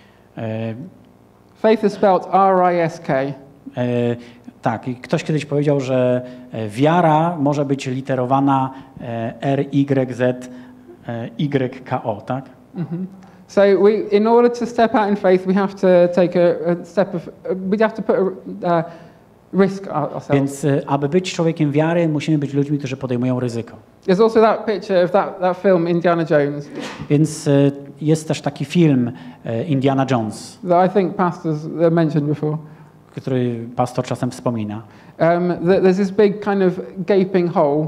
E, Faith is spelt R I S K. e, tak, i ktoś kiedyś powiedział, że e, wiara może być literowana e, R Y Z Y K O, tak? So we, in order to step out in faith, we have to take a, a step of, we have to put a uh, risk our- ourselves. Więc e, aby być człowiekiem wiary, musimy być ludźmi, którzy podejmują ryzyko. There's also that picture of that, that film Indiana Jones Więc e, jest też taki film e, Indiana Jones, that I think pastors uh, mentioned before. który pastor czasem wspomina. Um, th- there's this big kind of gaping hole.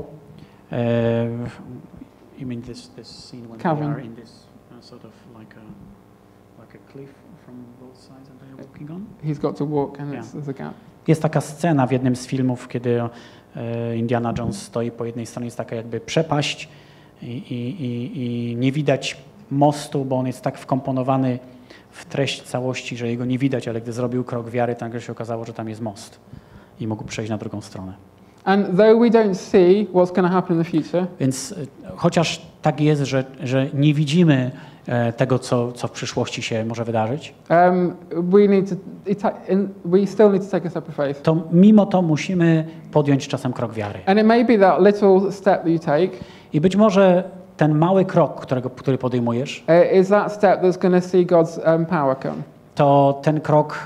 E, you mean this, this scene when Cavern. they are in this uh, sort of like a, like a cliff from both sides and they are walking on? He's got to walk, and Yeah. it's, there's a gap. Jest taka scena w jednym z filmów, kiedy e, Indiana Jones stoi po jednej stronie, jest taka jakby przepaść i, i, i, i nie widać mostu, bo on jest tak wkomponowany w treść całości, że jego nie widać, ale gdy zrobił krok wiary, to nagle się okazało, że tam jest most i mógł przejść na drugą stronę. And though we don't see what's going to happen in the future, Więc e, chociaż tak jest, że, że nie widzimy e, tego, co, co w przyszłości się może wydarzyć, um, we need to. It, in, we still need to take a step of faith. to mimo to musimy podjąć czasem krok wiary. And it may be that little step that you take I być może ten mały krok, którego, który podejmujesz, uh, is that step that's going to see God's um, power come. to ten krok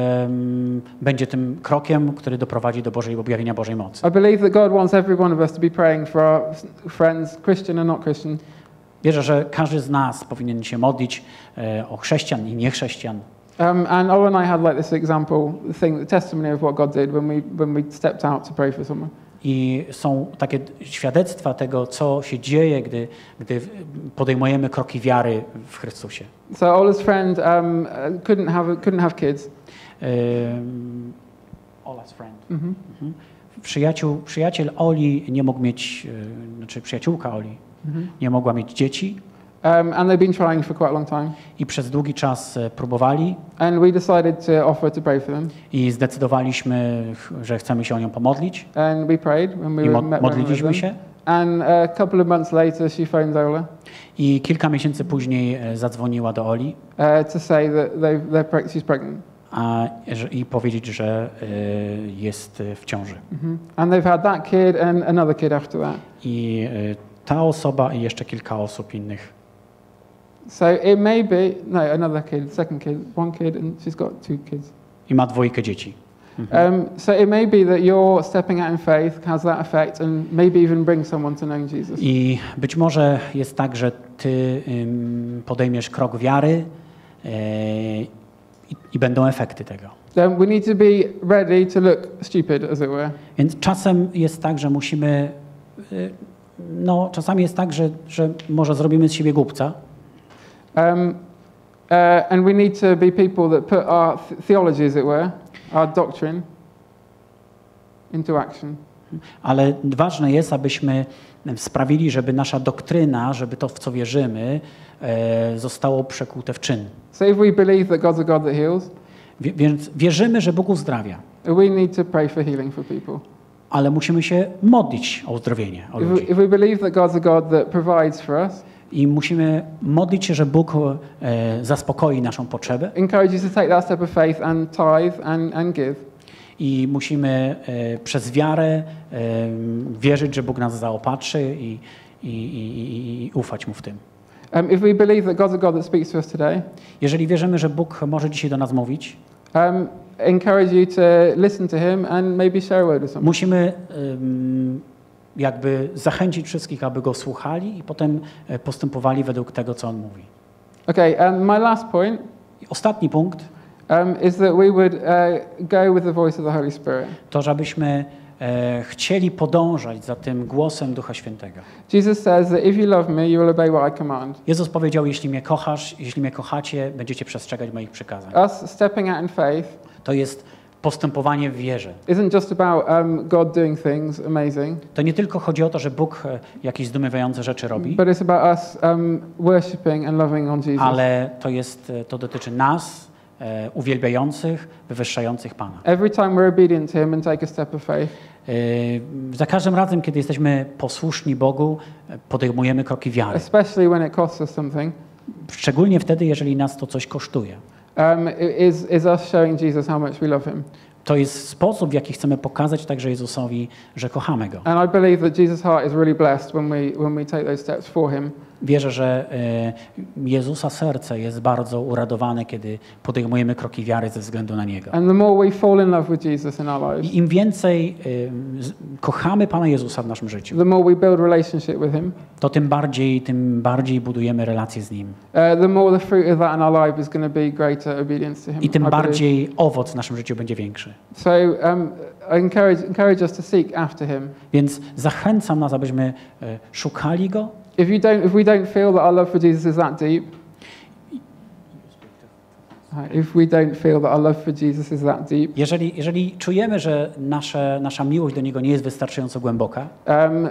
em, będzie tym krokiem, który doprowadzi do Bożej objawienia Bożej mocy. I believe that God wants every one of us to be praying for our s- friends, Christian and not Christian, Wierzę, że każdy z nas powinien się modlić e, o chrześcijan i niechrześcijan. Um, and Owen and I had like this example, the thing, the testimony of what God did when we when we stepped out to pray for someone. I są takie świadectwa tego, co się dzieje, gdy, gdy podejmujemy kroki wiary w Chrystusie. So Ola's friend um, uh, couldn't have couldn't have kids. Um, Ola's friend. Mhm. Przyjaciół, przyjaciel Oli nie mógł mieć, e, znaczy przyjaciółka Oli nie mogła mieć dzieci Um, and they've been trying for quite a long time. i przez długi czas e, próbowali And we decided to offer to pray for them. i zdecydowaliśmy, że chcemy się o nią pomodlić And we prayed when we i were mo- met modliliśmy się. And a couple of months later, she phoned Ola I kilka miesięcy później e, zadzwoniła do Oli uh, to say that they've, they're preg- she's pregnant. a, że, i powiedzieć, że e, jest e, w ciąży. Mhm. And they've had that kid and another kid after that. I e, ta osoba i jeszcze kilka osób innych. So it may be no another kid, second kid, one kid, and she's got two kids. I ma dwójkę dzieci. Um, so it may be that your stepping out in faith has that effect, and maybe even bring someone to know Jesus. I być może jest tak, że ty ym, podejmiesz krok wiary e, i, i będą efekty tego. Then we need to be ready to look stupid, as it were. Więc czasem jest tak, że musimy y, no, czasami jest tak, że, że może zrobimy z siebie głupca. Um, uh, and we need to be people that put our th- theology, as it were, our doctrine, into action. Ale ważne jest, abyśmy sprawili, żeby nasza doktryna, żeby to, w co wierzymy, e, zostało przekute w czyn. So if we believe that God's a God that heals, Wie, więc wierzymy, że Bóg uzdrawia, we need to pray for healing for people. ale musimy się modlić o uzdrowienie, o If we, ludzi. if we believe that God's a God that provides for us, I musimy modlić się, że Bóg e, zaspokoi naszą potrzebę encourage you to take that step of faith and tithe and, and give. i musimy e, przez wiarę e, wierzyć, że Bóg nas zaopatrzy i, i, i, i ufać Mu w tym. Um, if we believe that God's a God that speaks to us today, Jeżeli wierzymy, że Bóg może dzisiaj do nas mówić, um, encourage you to listen to Him and maybe share a word with someone. musimy em, jakby zachęcić wszystkich, aby Go słuchali i potem e, postępowali według tego, co On mówi. Okay, and my last point I ostatni punkt um, is that we would uh, go with the voice of the Holy Spirit. to, żebyśmy e, chcieli podążać za tym głosem Ducha Świętego. Jesus says that if you love me, you will obey what I command. Jezus powiedział, jeśli mnie kochasz, jeśli mnie kochacie, będziecie przestrzegać moich przykazań. Us stepping out in faith To jest postępowanie w wierze. isn't just about um, God doing things amazing, To nie tylko chodzi o to, że Bóg e, jakieś zdumiewające rzeczy robi, but it's about us um, worshipping and loving on Jesus. ale to jest, e, to dotyczy nas, e, uwielbiających, wywyższających Pana. Every time we're obedient to Him and take a step of faith, E, Za każdym razem, kiedy jesteśmy posłuszni Bogu, e, podejmujemy kroki wiary. especially when it costs us something, Szczególnie wtedy, jeżeli nas to coś kosztuje. um, is, is us showing Jesus how much we love Him. To jest sposób, w jaki chcemy pokazać także Jezusowi, że kochamy Go. And I believe that Jesus' heart is really blessed when we, when we take those steps for Him. Wierzę, że e, Jezusa serce jest bardzo uradowane, kiedy podejmujemy kroki wiary ze względu na Niego. And the more we fall in love with Jesus in our lives, I im więcej e, z- kochamy Pana Jezusa w naszym życiu, the more we build relationship with Him, to tym bardziej, tym bardziej budujemy relacje z Nim. uh, the more the fruit of that in our life is going to be greater obedience to Him. I tym I believe. bardziej owoc w naszym życiu będzie większy. So um, I encourage, encourage us to seek after Him. Więc zachęcam nas, abyśmy e, szukali Go. If, you don't, if we don't feel that our love for Jesus is that deep, if we don't feel that our love for Jesus is that deep, Jeżeli, jeżeli czujemy, że nasze, nasza miłość do Niego nie jest wystarczająco głęboka, um,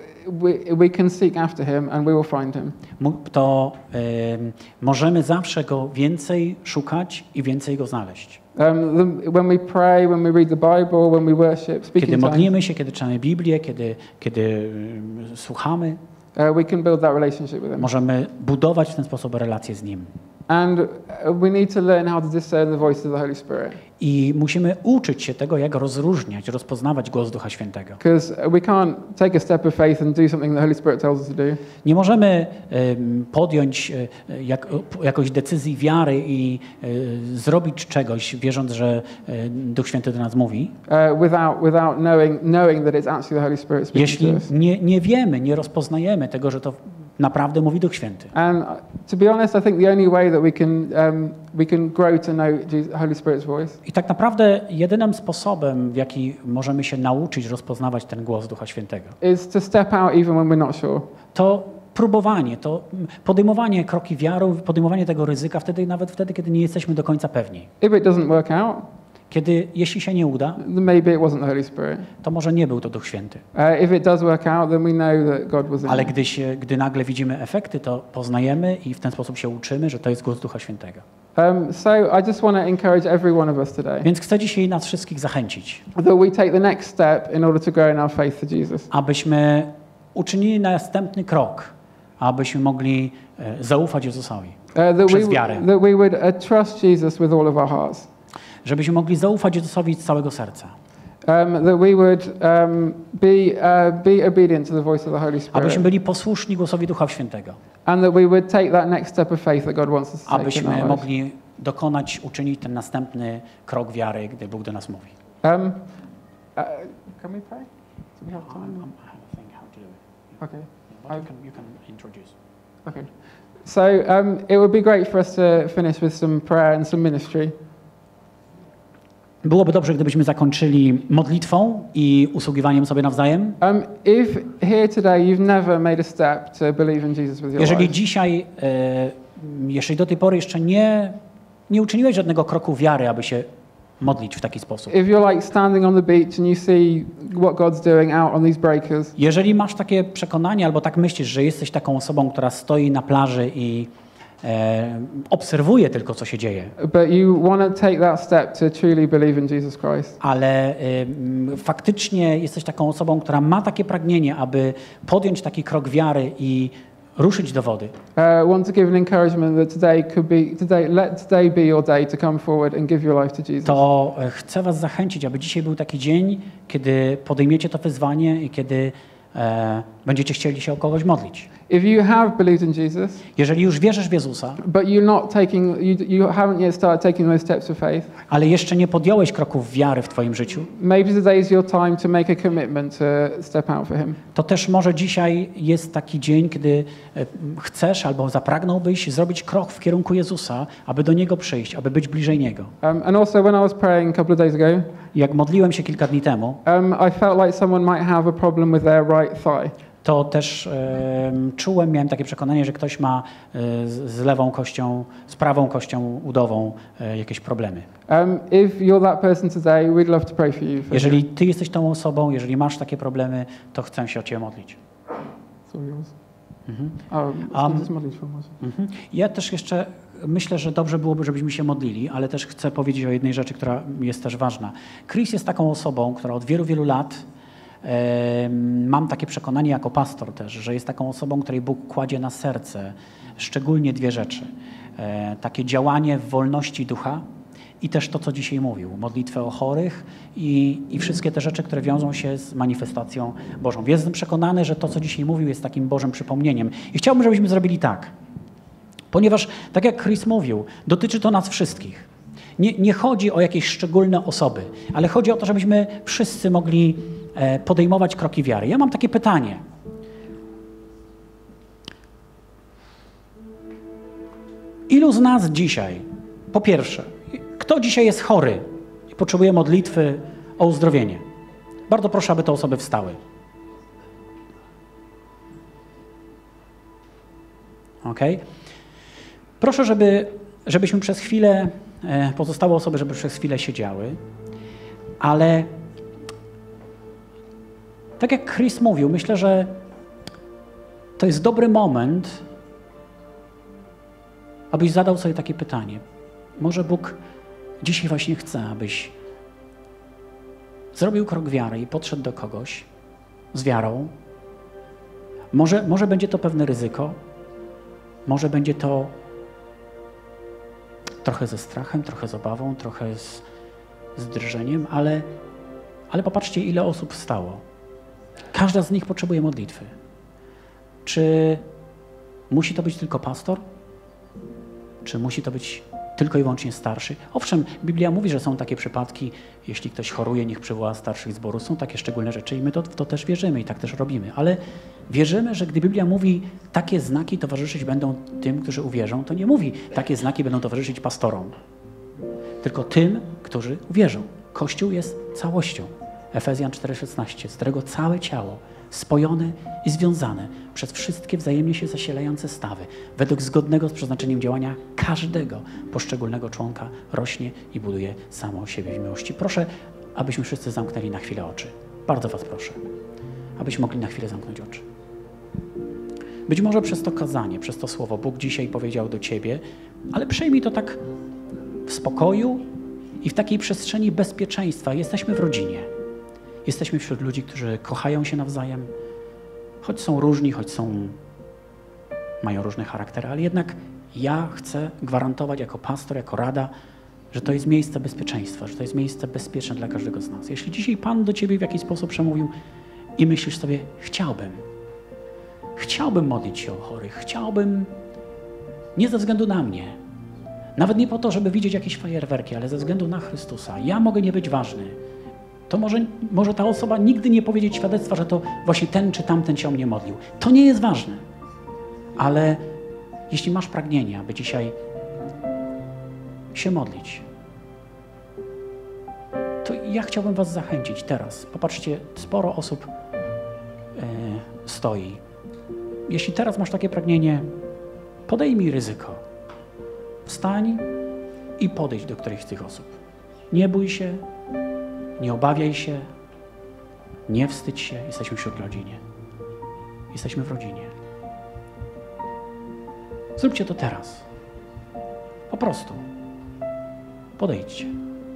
we, we can seek after Him and we will find Him. mu- to em, możemy zawsze Go więcej szukać i więcej Go znaleźć. Um, the, when we pray, when we read the Bible, when we worship, Kiedy speaking tongues, modlimy się, kiedy czytamy Biblię, kiedy, kiedy em, słuchamy, uh, we can build that relationship with Him. możemy budować w ten sposób relacje z Nim. And uh, we need to learn how to discern the voice of the Holy Spirit. I musimy uczyć się tego, jak rozróżniać, rozpoznawać głos Ducha Świętego. Because we can't take a step of faith and do something the Holy Spirit tells us to do. Nie możemy em, podjąć e, jak, jakoś decyzji wiary i e, zrobić czegoś, wierząc, że e, Duch Święty do nas mówi, Uh, without without knowing knowing that it's actually the Holy Spirit speaking jeśli to us. nie, nie wiemy, nie rozpoznajemy tego, że to naprawdę mówi Duch Święty. And uh, to be honest, I think the only way that we can um, we can grow to know Jesus, Holy Spirit's voice I tak naprawdę jedynym sposobem, w jaki możemy się nauczyć rozpoznawać ten głos Ducha Świętego, is to step out even when we're not sure. to próbowanie, to podejmowanie kroki wiary, podejmowanie tego ryzyka, wtedy nawet wtedy, kiedy nie jesteśmy do końca pewni. If it doesn't work out, Kiedy, jeśli się nie uda, then maybe it wasn't the Holy Spirit. to może nie był to Duch Święty. Uh, if it does work out, then we know that God was in Ale it. gdy, się, gdy nagle widzimy efekty, to poznajemy i w ten sposób się uczymy, że to jest głos Ducha Świętego. Um, so I just want to encourage every one of us today Więc chcę dzisiaj nas wszystkich zachęcić, that we take the next step in order to grow in our faith for Jesus. abyśmy uczynili następny krok, abyśmy mogli e, zaufać Jezusowi, Uh, that, Przez we, wiarę. that we would uh, trust Jesus with all of our hearts. żebyśmy mogli zaufać Jezusowi z całego serca, Um, that we would um, be, uh, be obedient to the voice of the Holy Spirit. abyśmy byli posłuszni głosowi Ducha Świętego, And that we would take that next step of faith that God wants us to take in our abyśmy lives. mogli dokonać, uczynić ten następny krok wiary, gdy Bóg do nas mówi. Um, uh, can we pray? Do we have time? Okay. Okay. So um, it would be great for us to finish with some prayer and some ministry. byłoby dobrze, gdybyśmy zakończyli modlitwą i usługiwaniem sobie nawzajem. Um, if here today you've never made a step to believe in Jesus with your Jeżeli life, dzisiaj, e, jeżeli do tej pory jeszcze nie, nie uczyniłeś żadnego kroku wiary, aby się modlić w taki sposób. if you're like standing on the beach and you see what God's doing out on these breakers, Jeżeli masz takie przekonanie albo tak myślisz, że jesteś taką osobą, która stoi na plaży i e, obserwuje tylko, co się dzieje, but you want to take that step to truly believe in Jesus Christ, ale e, faktycznie jesteś taką osobą, która ma takie pragnienie, aby podjąć taki krok wiary i ruszyć do wody, uh, want to give an encouragement that today could be today. Let today be your day to come forward and give your life to Jesus. to e, chcę was zachęcić, aby dzisiaj był taki dzień, kiedy podejmiecie to wyzwanie i kiedy e, będziecie chcieli się o kogoś modlić. If you have believed in Jesus, Jeżeli już wierzysz w Jezusa, but you're not taking, you, you haven't yet started taking those steps of faith, ale jeszcze nie podjąłeś kroków wiary w twoim życiu, maybe today is your time to make a commitment to step out for Him. to też może dzisiaj jest taki dzień, kiedy e, chcesz albo zapragnąłbyś zrobić krok w kierunku Jezusa, aby do Niego przyjść, aby być bliżej Niego. Um, and also, when I was praying a couple of days ago, Jak modliłem się kilka dni temu, um, I felt like someone might have a problem with their right thigh. to też e, czułem, miałem takie przekonanie, że ktoś ma e, z, z lewą kością, z prawą kością udową e, jakieś problemy. Um, if you're that person today, we'd love to pray for you. For Jeżeli ty jesteś tą osobą, jeżeli masz takie problemy, to chcę się o ciebie modlić. Sorry, yours. Mhm. Um, Um, just modlić for us. Mhm. Ja też jeszcze myślę, że dobrze byłoby, żebyśmy się modlili, ale też chcę powiedzieć o jednej rzeczy, która jest też ważna. Chris jest taką osobą, która od wielu, wielu lat e, mam takie przekonanie jako pastor też, że jest taką osobą, której Bóg kładzie na serce szczególnie dwie rzeczy. E, takie działanie w wolności ducha i też to, co dzisiaj mówił, modlitwę o chorych i, i wszystkie te rzeczy, które wiążą się z manifestacją Bożą. Jestem przekonany, że to, co dzisiaj mówił, jest takim Bożym przypomnieniem. I chciałbym, żebyśmy zrobili tak. Ponieważ, tak jak Chris mówił, dotyczy to nas wszystkich. Nie, nie chodzi o jakieś szczególne osoby, ale chodzi o to, żebyśmy wszyscy mogli e, podejmować kroki wiary. Ja mam takie pytanie. Ilu z nas dzisiaj, po pierwsze, kto dzisiaj jest chory i potrzebuje modlitwy o uzdrowienie? Bardzo proszę, aby te osoby wstały. Okej? Proszę, żeby, żebyśmy przez chwilę, e, pozostałe osoby, żeby przez chwilę siedziały, ale tak jak Chris mówił, myślę, że to jest dobry moment, abyś zadał sobie takie pytanie. Może Bóg dzisiaj właśnie chce, abyś zrobił krok wiary i podszedł do kogoś z wiarą. Może, może będzie to pewne ryzyko, może będzie to trochę ze strachem, trochę z obawą, trochę z, z drżeniem, ale, ale popatrzcie, ile osób wstało. Każda z nich potrzebuje modlitwy. Czy musi to być tylko pastor? Czy musi to być tylko i wyłącznie starszy? Owszem, Biblia mówi, że są takie przypadki, jeśli ktoś choruje, niech przywoła starszych zboru. Są takie szczególne rzeczy i my to, w to też wierzymy i tak też robimy. Ale wierzymy, że gdy Biblia mówi, takie znaki towarzyszyć będą tym, którzy uwierzą, to nie mówi, takie znaki będą towarzyszyć pastorom, tylko tym, którzy uwierzą. Kościół jest całością. Efezjan cztery szesnaście, z którego całe ciało spojone i związane przez wszystkie wzajemnie się zasilające stawy, według zgodnego z przeznaczeniem działania każdego poszczególnego członka rośnie i buduje samo siebie w miłości. Proszę, abyśmy wszyscy zamknęli na chwilę oczy. Bardzo was proszę, abyśmy mogli na chwilę zamknąć oczy. Być może przez to kazanie, przez to słowo Bóg dzisiaj powiedział do ciebie, ale przyjmij to tak w spokoju i w takiej przestrzeni bezpieczeństwa. Jesteśmy w rodzinie. Jesteśmy wśród ludzi, którzy kochają się nawzajem, choć są różni, choć są, mają różne charaktery, ale jednak ja chcę gwarantować jako pastor, jako rada, że to jest miejsce bezpieczeństwa, że to jest miejsce bezpieczne dla każdego z nas. Jeśli dzisiaj Pan do ciebie w jakiś sposób przemówił i myślisz sobie, chciałbym, chciałbym modlić się o chorych, chciałbym, nie ze względu na mnie, nawet nie po to, żeby widzieć jakieś fajerwerki, ale ze względu na Chrystusa. Ja mogę nie być ważny. To może, może ta osoba nigdy nie powiedzieć świadectwa, że to właśnie ten czy tamten się o mnie modlił. To nie jest ważne. Ale jeśli masz pragnienie, aby dzisiaj się modlić, to ja chciałbym was zachęcić teraz. Popatrzcie, sporo osób e, stoi. Jeśli teraz masz takie pragnienie, podejmij ryzyko. Wstań i podejdź do którejś z tych osób. Nie bój się, nie obawiaj się, nie wstydź się. Jesteśmy wśród rodziny. Jesteśmy w rodzinie. Zróbcie to teraz. Po prostu. Podejdźcie.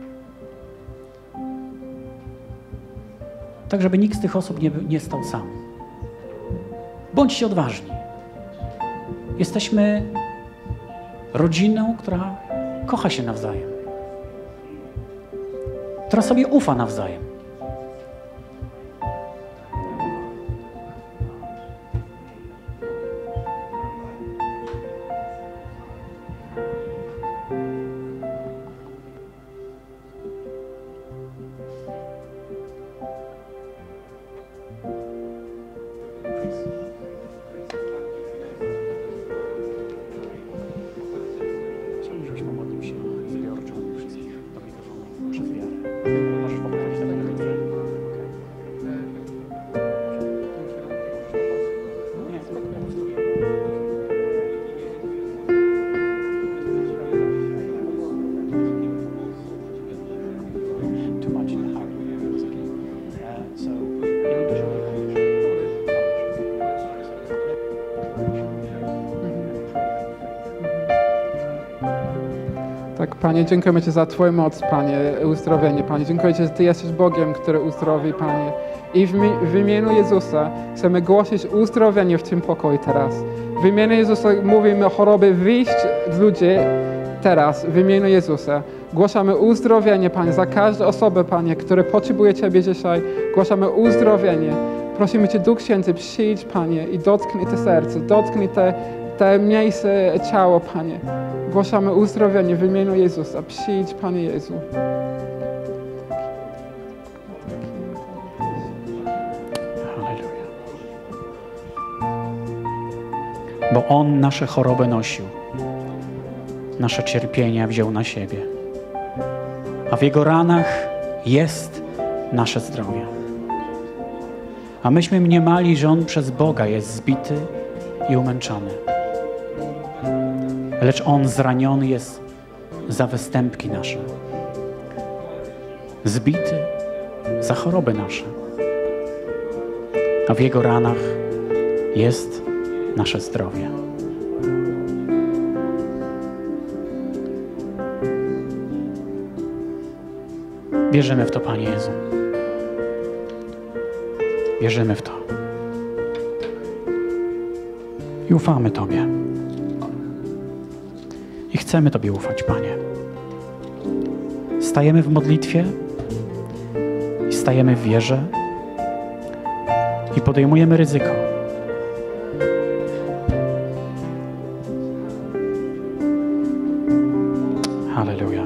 Tak, żeby nikt z tych osób nie, nie stał sam. Bądźcie odważni. Jesteśmy rodziną, która kocha się nawzajem. Która sobie ufa nawzajem. Tak, Panie, dziękujemy Ci za Twoją moc, Panie, uzdrowienie, Panie. Dziękuję Ci, że Ty jesteś Bogiem, który uzdrowi, Panie. I w, mi, w imieniu Jezusa chcemy głosić uzdrowienie w tym pokoju teraz. W imieniu Jezusa mówimy o chorobie, wyjść z ludzi teraz, w imieniu Jezusa. Głaszamy uzdrowienie, Panie, za każdą osobę, Panie, która potrzebuje Ciebie dzisiaj. Głaszamy uzdrowienie. Prosimy Cię, Duch Święty, przyjdź, Panie, i dotknij te serce, dotknij te, te miejsce ciało, Panie. Głaszamy uzdrowienie w imieniu Jezusa. Przyjdź, Panie Jezu. Halleluja. Bo On nasze choroby nosił. Nasze cierpienia wziął na siebie. A w Jego ranach jest nasze zdrowie. A myśmy mniemali, że On przez Boga jest zbity i umęczony. Lecz On zraniony jest za występki nasze. Zbity za choroby nasze. A w Jego ranach jest nasze zdrowie. Wierzymy w to, Panie Jezu. Wierzymy w to. I ufamy Tobie. I chcemy Tobie ufać, Panie. Stajemy w modlitwie i stajemy w wierze i podejmujemy ryzyko. Halleluja.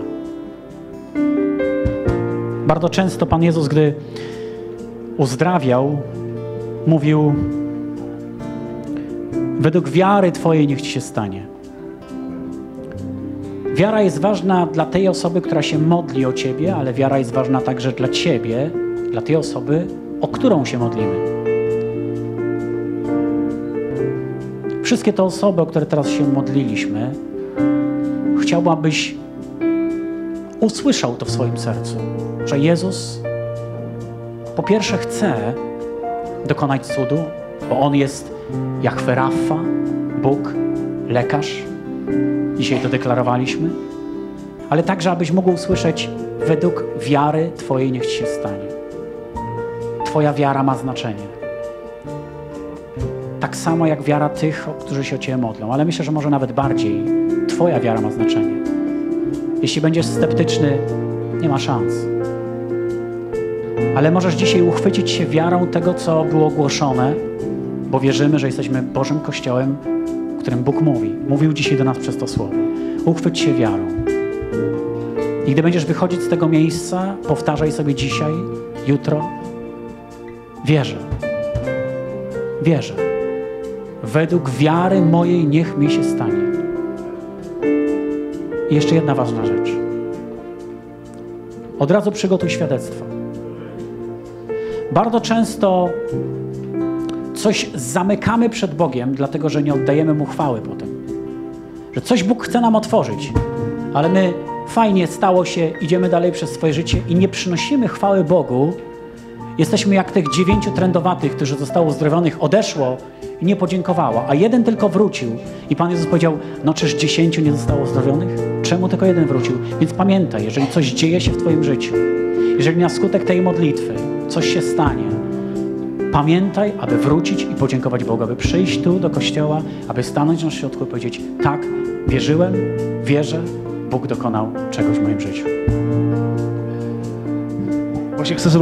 Bardzo często Pan Jezus, gdy uzdrawiał, mówił: według wiary Twojej niech Ci się stanie. Wiara jest ważna dla tej osoby, która się modli o Ciebie, ale wiara jest ważna także dla Ciebie, dla tej osoby, o którą się modlimy. Wszystkie te osoby, o które teraz się modliliśmy, chciałbym, abyś usłyszał to w swoim sercu, że Jezus po pierwsze chce dokonać cudu, bo On jest Jahwe Rafa, Bóg, lekarz. Dzisiaj to deklarowaliśmy. Ale także, abyś mógł usłyszeć: według wiary Twojej niech Ci się stanie. Twoja wiara ma znaczenie. Tak samo jak wiara tych, którzy się o Ciebie modlą. Ale myślę, że może nawet bardziej Twoja wiara ma znaczenie. Jeśli będziesz sceptyczny, nie ma szans. Ale możesz dzisiaj uchwycić się wiarą tego, co było głoszone, bo wierzymy, że jesteśmy Bożym Kościołem, w którym Bóg mówi. Mówił dzisiaj do nas przez to słowo. Uchwyć się wiarą. I gdy będziesz wychodzić z tego miejsca, powtarzaj sobie dzisiaj, jutro: wierzę. Wierzę. Według wiary mojej niech mi się stanie. I jeszcze jedna ważna rzecz. Od razu przygotuj świadectwo. Bardzo często coś zamykamy przed Bogiem, dlatego że nie oddajemy Mu chwały potem. Że coś Bóg chce nam otworzyć, ale my fajnie stało się, idziemy dalej przez swoje życie i nie przynosimy chwały Bogu. Jesteśmy jak tych dziewięciu trędowatych, którzy zostało uzdrowionych, odeszło i nie podziękowało, a jeden tylko wrócił. I Pan Jezus powiedział, no czyż dziesięciu nie zostało uzdrowionych? Czemu tylko jeden wrócił? Więc pamiętaj, jeżeli coś dzieje się w Twoim życiu, jeżeli na skutek tej modlitwy coś się stanie, pamiętaj, aby wrócić i podziękować Bogu, aby przyjść tu do kościoła, aby stanąć na środku i powiedzieć, tak, wierzyłem, wierzę, Bóg dokonał czegoś w moim życiu. Właśnie chcę